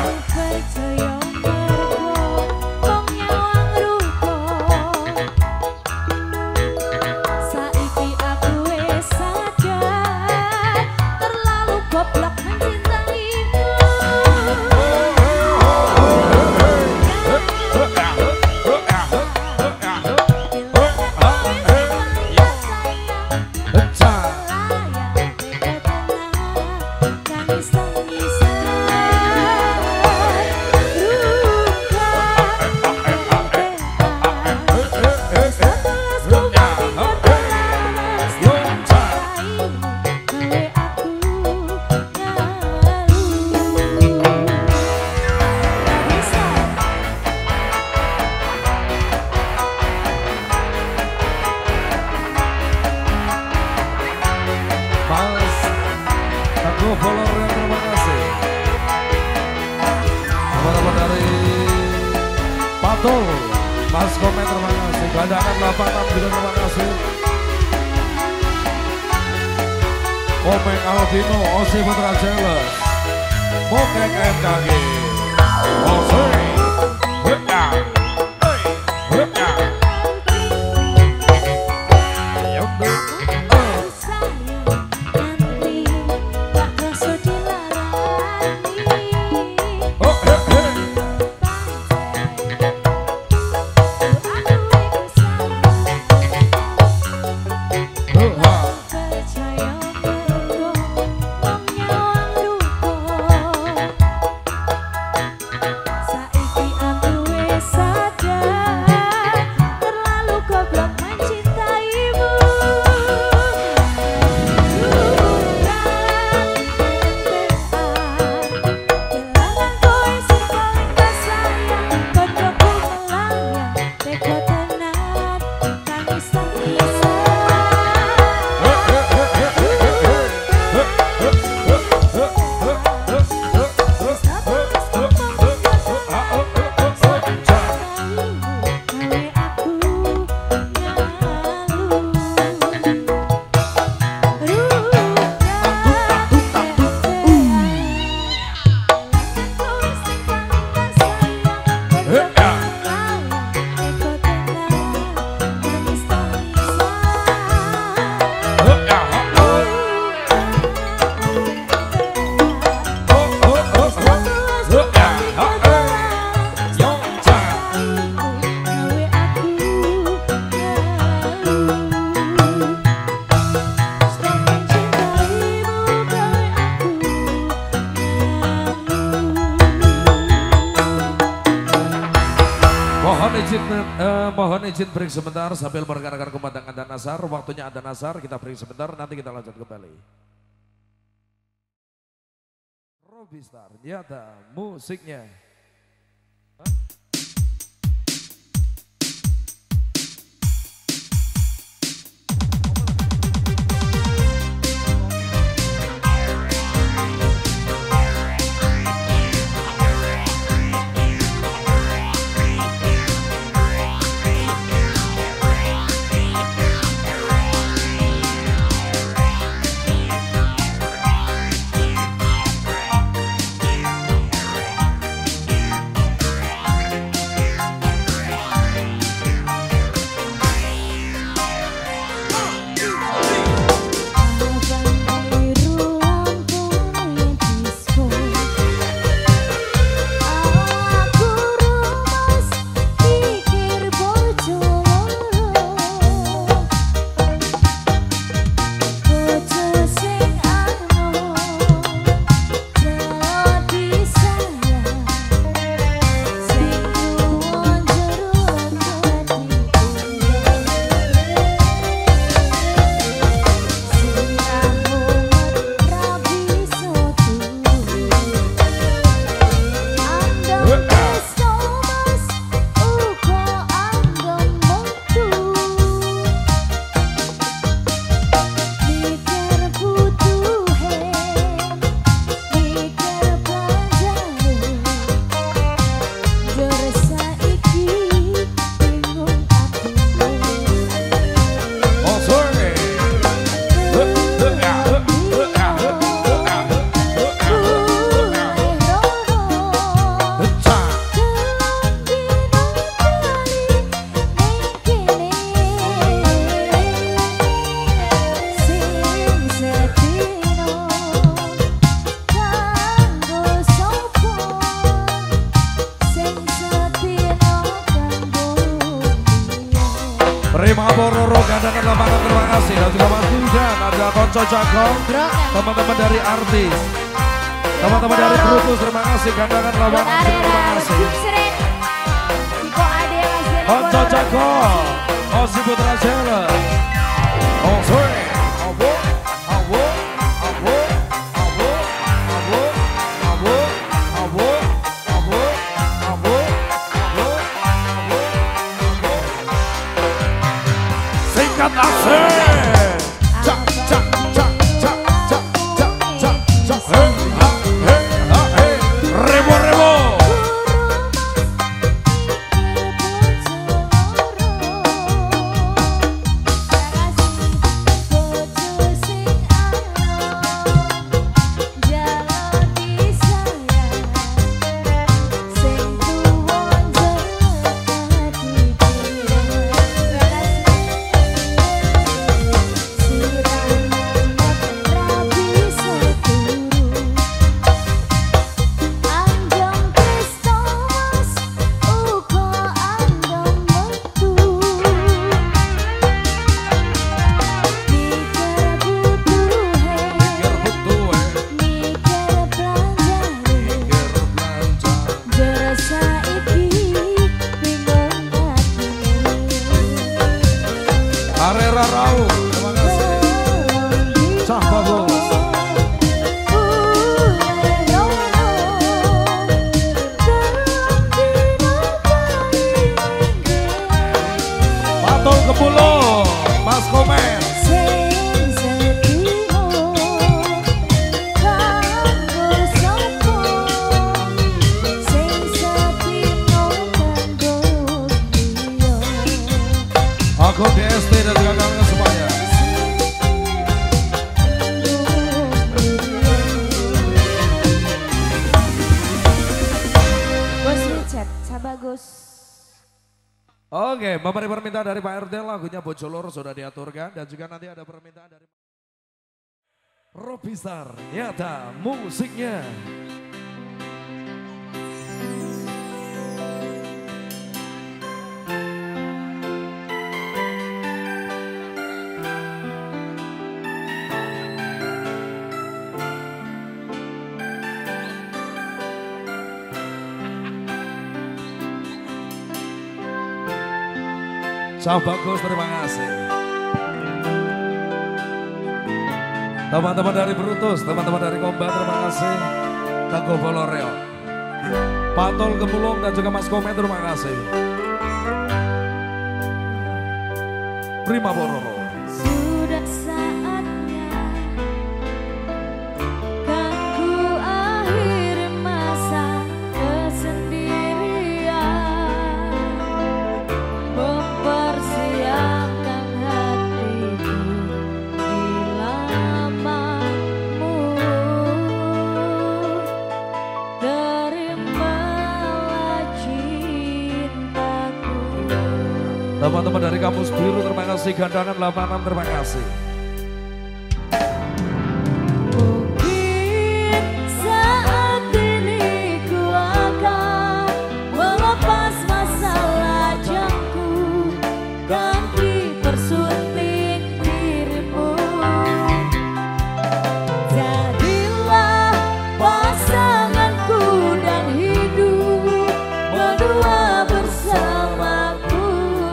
[SPEAKER 2] Betul, Mas Komen terima kasih. Gandangan delapan enam juga terima kasih. Komeng Aldino, Osi Putra Jeles, Mokek M K G, Osi, Heka, Heka, Yaudah. Mohon izin, eh, mohon izin break sebentar sambil merekan-rekan kumandang Adzan Asar. Waktunya Adzan Asar, kita break sebentar, nanti kita lanjut kembali. Robistar, nyata musiknya. Hah? Bororo gandangan lapangan terima kasih. Dan juga Mas Dudan, ada Konco Cakong, teman-teman dari artis, teman-teman dari Brutus terima kasih. Gandangan lapangan terima kasih. Konco Cakong, Osi Putra Jela, oh sorry, awo, awo, awo, awo, awo, awo, awo, awo, awo, awo, awo, singkat asik, cak cak cak cak cak cak cak cak, hey hey hey, rebo rebo. Arera Rau, terima kasih. Cah bagus. Patul Kepulo, Mas Komen. Aku D S T dan juga kawan semuanya.
[SPEAKER 4] Bos Richard, Sabagus.
[SPEAKER 2] Oke, memberi permintaan dari Pak R T, lagunya Bojolor sudah diaturkan. Dan juga nanti ada permintaan dari Robistar, nyata musiknya. Cah bagus, terima kasih. Teman-teman dari Brutus, teman-teman dari Komba, terima kasih. Teguh Boloreo, Patol Kemulung dan juga Mas Komen, terima kasih. Prima Bororo.
[SPEAKER 4] Sudah saatnya kan ku akhiri masa kesendirian, mempersiapkan hatiku di lamamu. Terimalah cintaku.
[SPEAKER 2] Teman-teman dari Kampus Biru, terima kasih. Gandangan delapan enam, terima kasih.
[SPEAKER 4] Mungkin saat ini ku akan melepas masa lajangku dan dipersunting dirimu. Jadilah pasanganku dan hidup berdua bersamaku.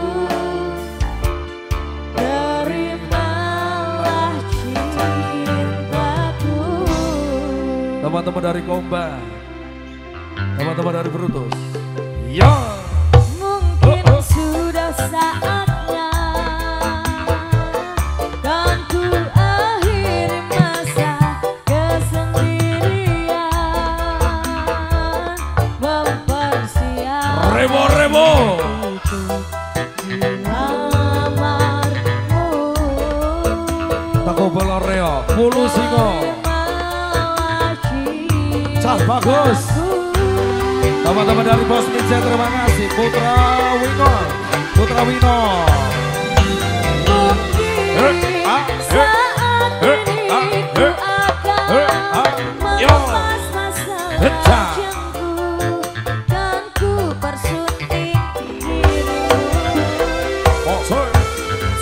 [SPEAKER 4] Terimalah cintaku.
[SPEAKER 2] Teman-teman dari Komba, teman-teman dari Brutus. Ya.
[SPEAKER 4] Mungkin sudah saatnya dan ku akhiri masa kesendirian, mempersiapkan
[SPEAKER 2] Rebo-rebo.
[SPEAKER 4] lamarmu.
[SPEAKER 2] Teguh Boloreo, Pulu Singo.
[SPEAKER 4] Terimalah
[SPEAKER 2] Cah bagus. Teman-teman dari Bos Mice, terima kasih. Putra Wino, Putra Wino.
[SPEAKER 4] Mungkin saat ini ku akan melepas masa lajangku dan ku persunting dirimu.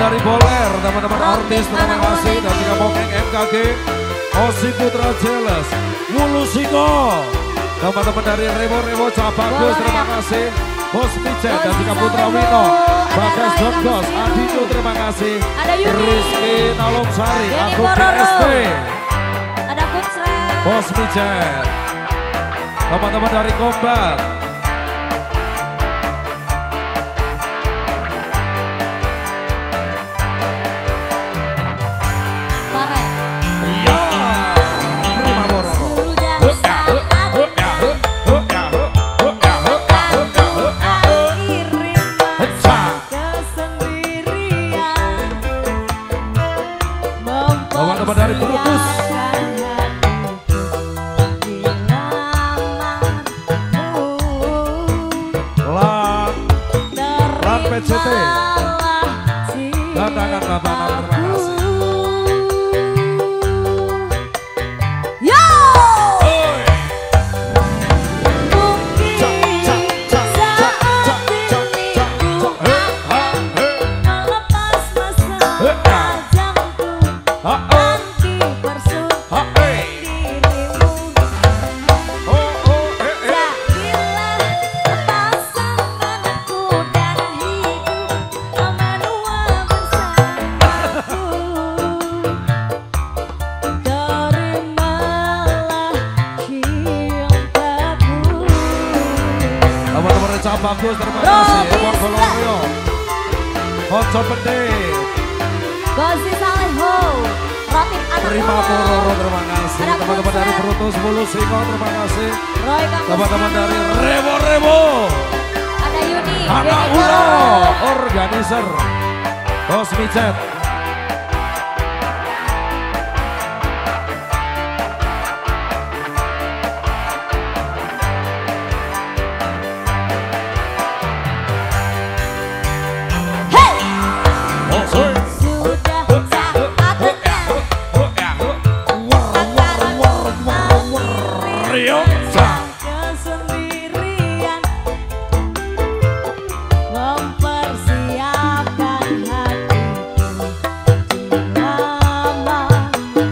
[SPEAKER 2] dari Boler, teman-teman artis terima kasih. Dan juga Bokeng M K G, Osi Putra Jeles, Wulu Siko. Teman-teman dari Remo Remo Cabagus terima kasih. Bos Mijen dan juga Putra Wino, Bagas Dongos, Adino terima kasih.
[SPEAKER 3] Ada Yuni,
[SPEAKER 2] Rizky Nalomsari,
[SPEAKER 3] Yeni
[SPEAKER 2] Aku P
[SPEAKER 3] Pororo.
[SPEAKER 2] S P,
[SPEAKER 3] ada Kutsret,
[SPEAKER 2] Bos Mijen. Teman-teman dari Kombat,
[SPEAKER 3] Pare.
[SPEAKER 2] ya, Prima Bororo.
[SPEAKER 3] Sudah saatnya akhiri masa kesendirian,
[SPEAKER 2] Teman-teman dari Brutus, Lan, Lan P C T, Datangan Bapak Nam, terima kasih.
[SPEAKER 3] Yo!
[SPEAKER 2] Oi.
[SPEAKER 3] Mungkin
[SPEAKER 2] Cak, cak, cak,
[SPEAKER 3] saat
[SPEAKER 2] cak, cak,
[SPEAKER 3] ini
[SPEAKER 2] cak, cak.
[SPEAKER 3] ku
[SPEAKER 2] Eh, ha, eh,
[SPEAKER 3] melepas masa
[SPEAKER 2] Eh, ah.
[SPEAKER 3] tajamku
[SPEAKER 2] ha,
[SPEAKER 3] dan
[SPEAKER 2] eh,
[SPEAKER 3] dipersunting
[SPEAKER 2] ha, eh.
[SPEAKER 3] dirimu.
[SPEAKER 2] Oh, oh, eh, eh.
[SPEAKER 3] Jadilah pasanganku dan hidup menua bersamaku. Terimalah cintaku.
[SPEAKER 2] Teman-teman dari Cabagus terima kasih. Ebon Kolorio, Konco Pendek,
[SPEAKER 3] Gosi Saleho, Rotin Anak
[SPEAKER 2] Prima
[SPEAKER 3] Moro,
[SPEAKER 2] Pororo terima kasih.
[SPEAKER 3] Ada
[SPEAKER 2] Teman-teman dari
[SPEAKER 3] Kutsret.
[SPEAKER 2] Brutus Bulu Singo terima kasih.
[SPEAKER 3] Roy Kampus
[SPEAKER 2] Teman-teman
[SPEAKER 3] Kano,
[SPEAKER 2] dari Rebo Rebo,
[SPEAKER 3] ada Yuni,
[SPEAKER 2] Anak
[SPEAKER 3] Yuni
[SPEAKER 2] Ulo,
[SPEAKER 3] Pororo.
[SPEAKER 2] Organizer, Bos Micet.
[SPEAKER 3] Hey!
[SPEAKER 2] Oh, sorry.
[SPEAKER 3] Sudah saatnya
[SPEAKER 2] Rio,
[SPEAKER 3] kesendirian, mempersiapkan hatiku namamu.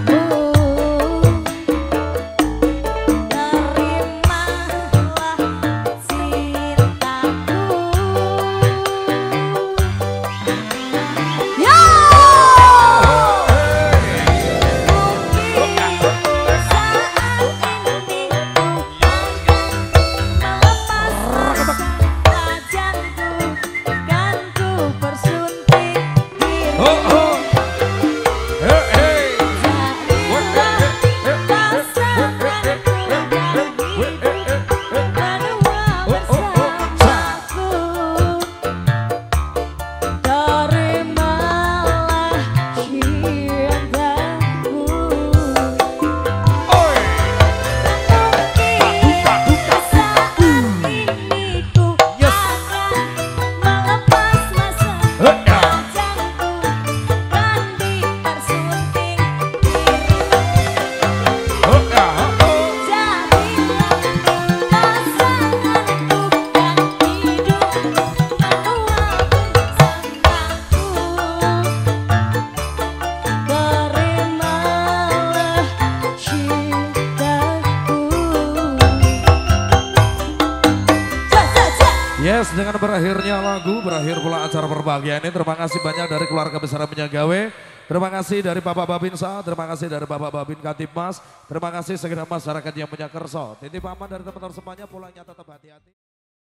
[SPEAKER 3] Terimalah cintaku. Yo!
[SPEAKER 2] oh, oh. Hey, hey.
[SPEAKER 3] Terimalah cintaku.
[SPEAKER 2] Oi.
[SPEAKER 3] Saat ini ku
[SPEAKER 2] Yes.
[SPEAKER 3] akan melepas masa
[SPEAKER 2] Eh, ya.
[SPEAKER 3] tajamku dan dipersunting dirimu.
[SPEAKER 2] Oh, ya, oh.
[SPEAKER 3] Jadilah pasanganku dan hidup menua bersamaku. Terimalah cintaku. Ja, ja, ja.
[SPEAKER 2] Yes, dengan berakhirnya lagu, berakhir pula acara berbahagia ini. Terima kasih banyak dari keluarga besar Menyagawe. Terima kasih dari Bapak Babinsa, terima kasih dari Bapak Babin Katipmas. Terima kasih segenap masyarakat yang punya kerso. Titip aman dari teman-teman semuanya, pulangnya tetap hati-hati.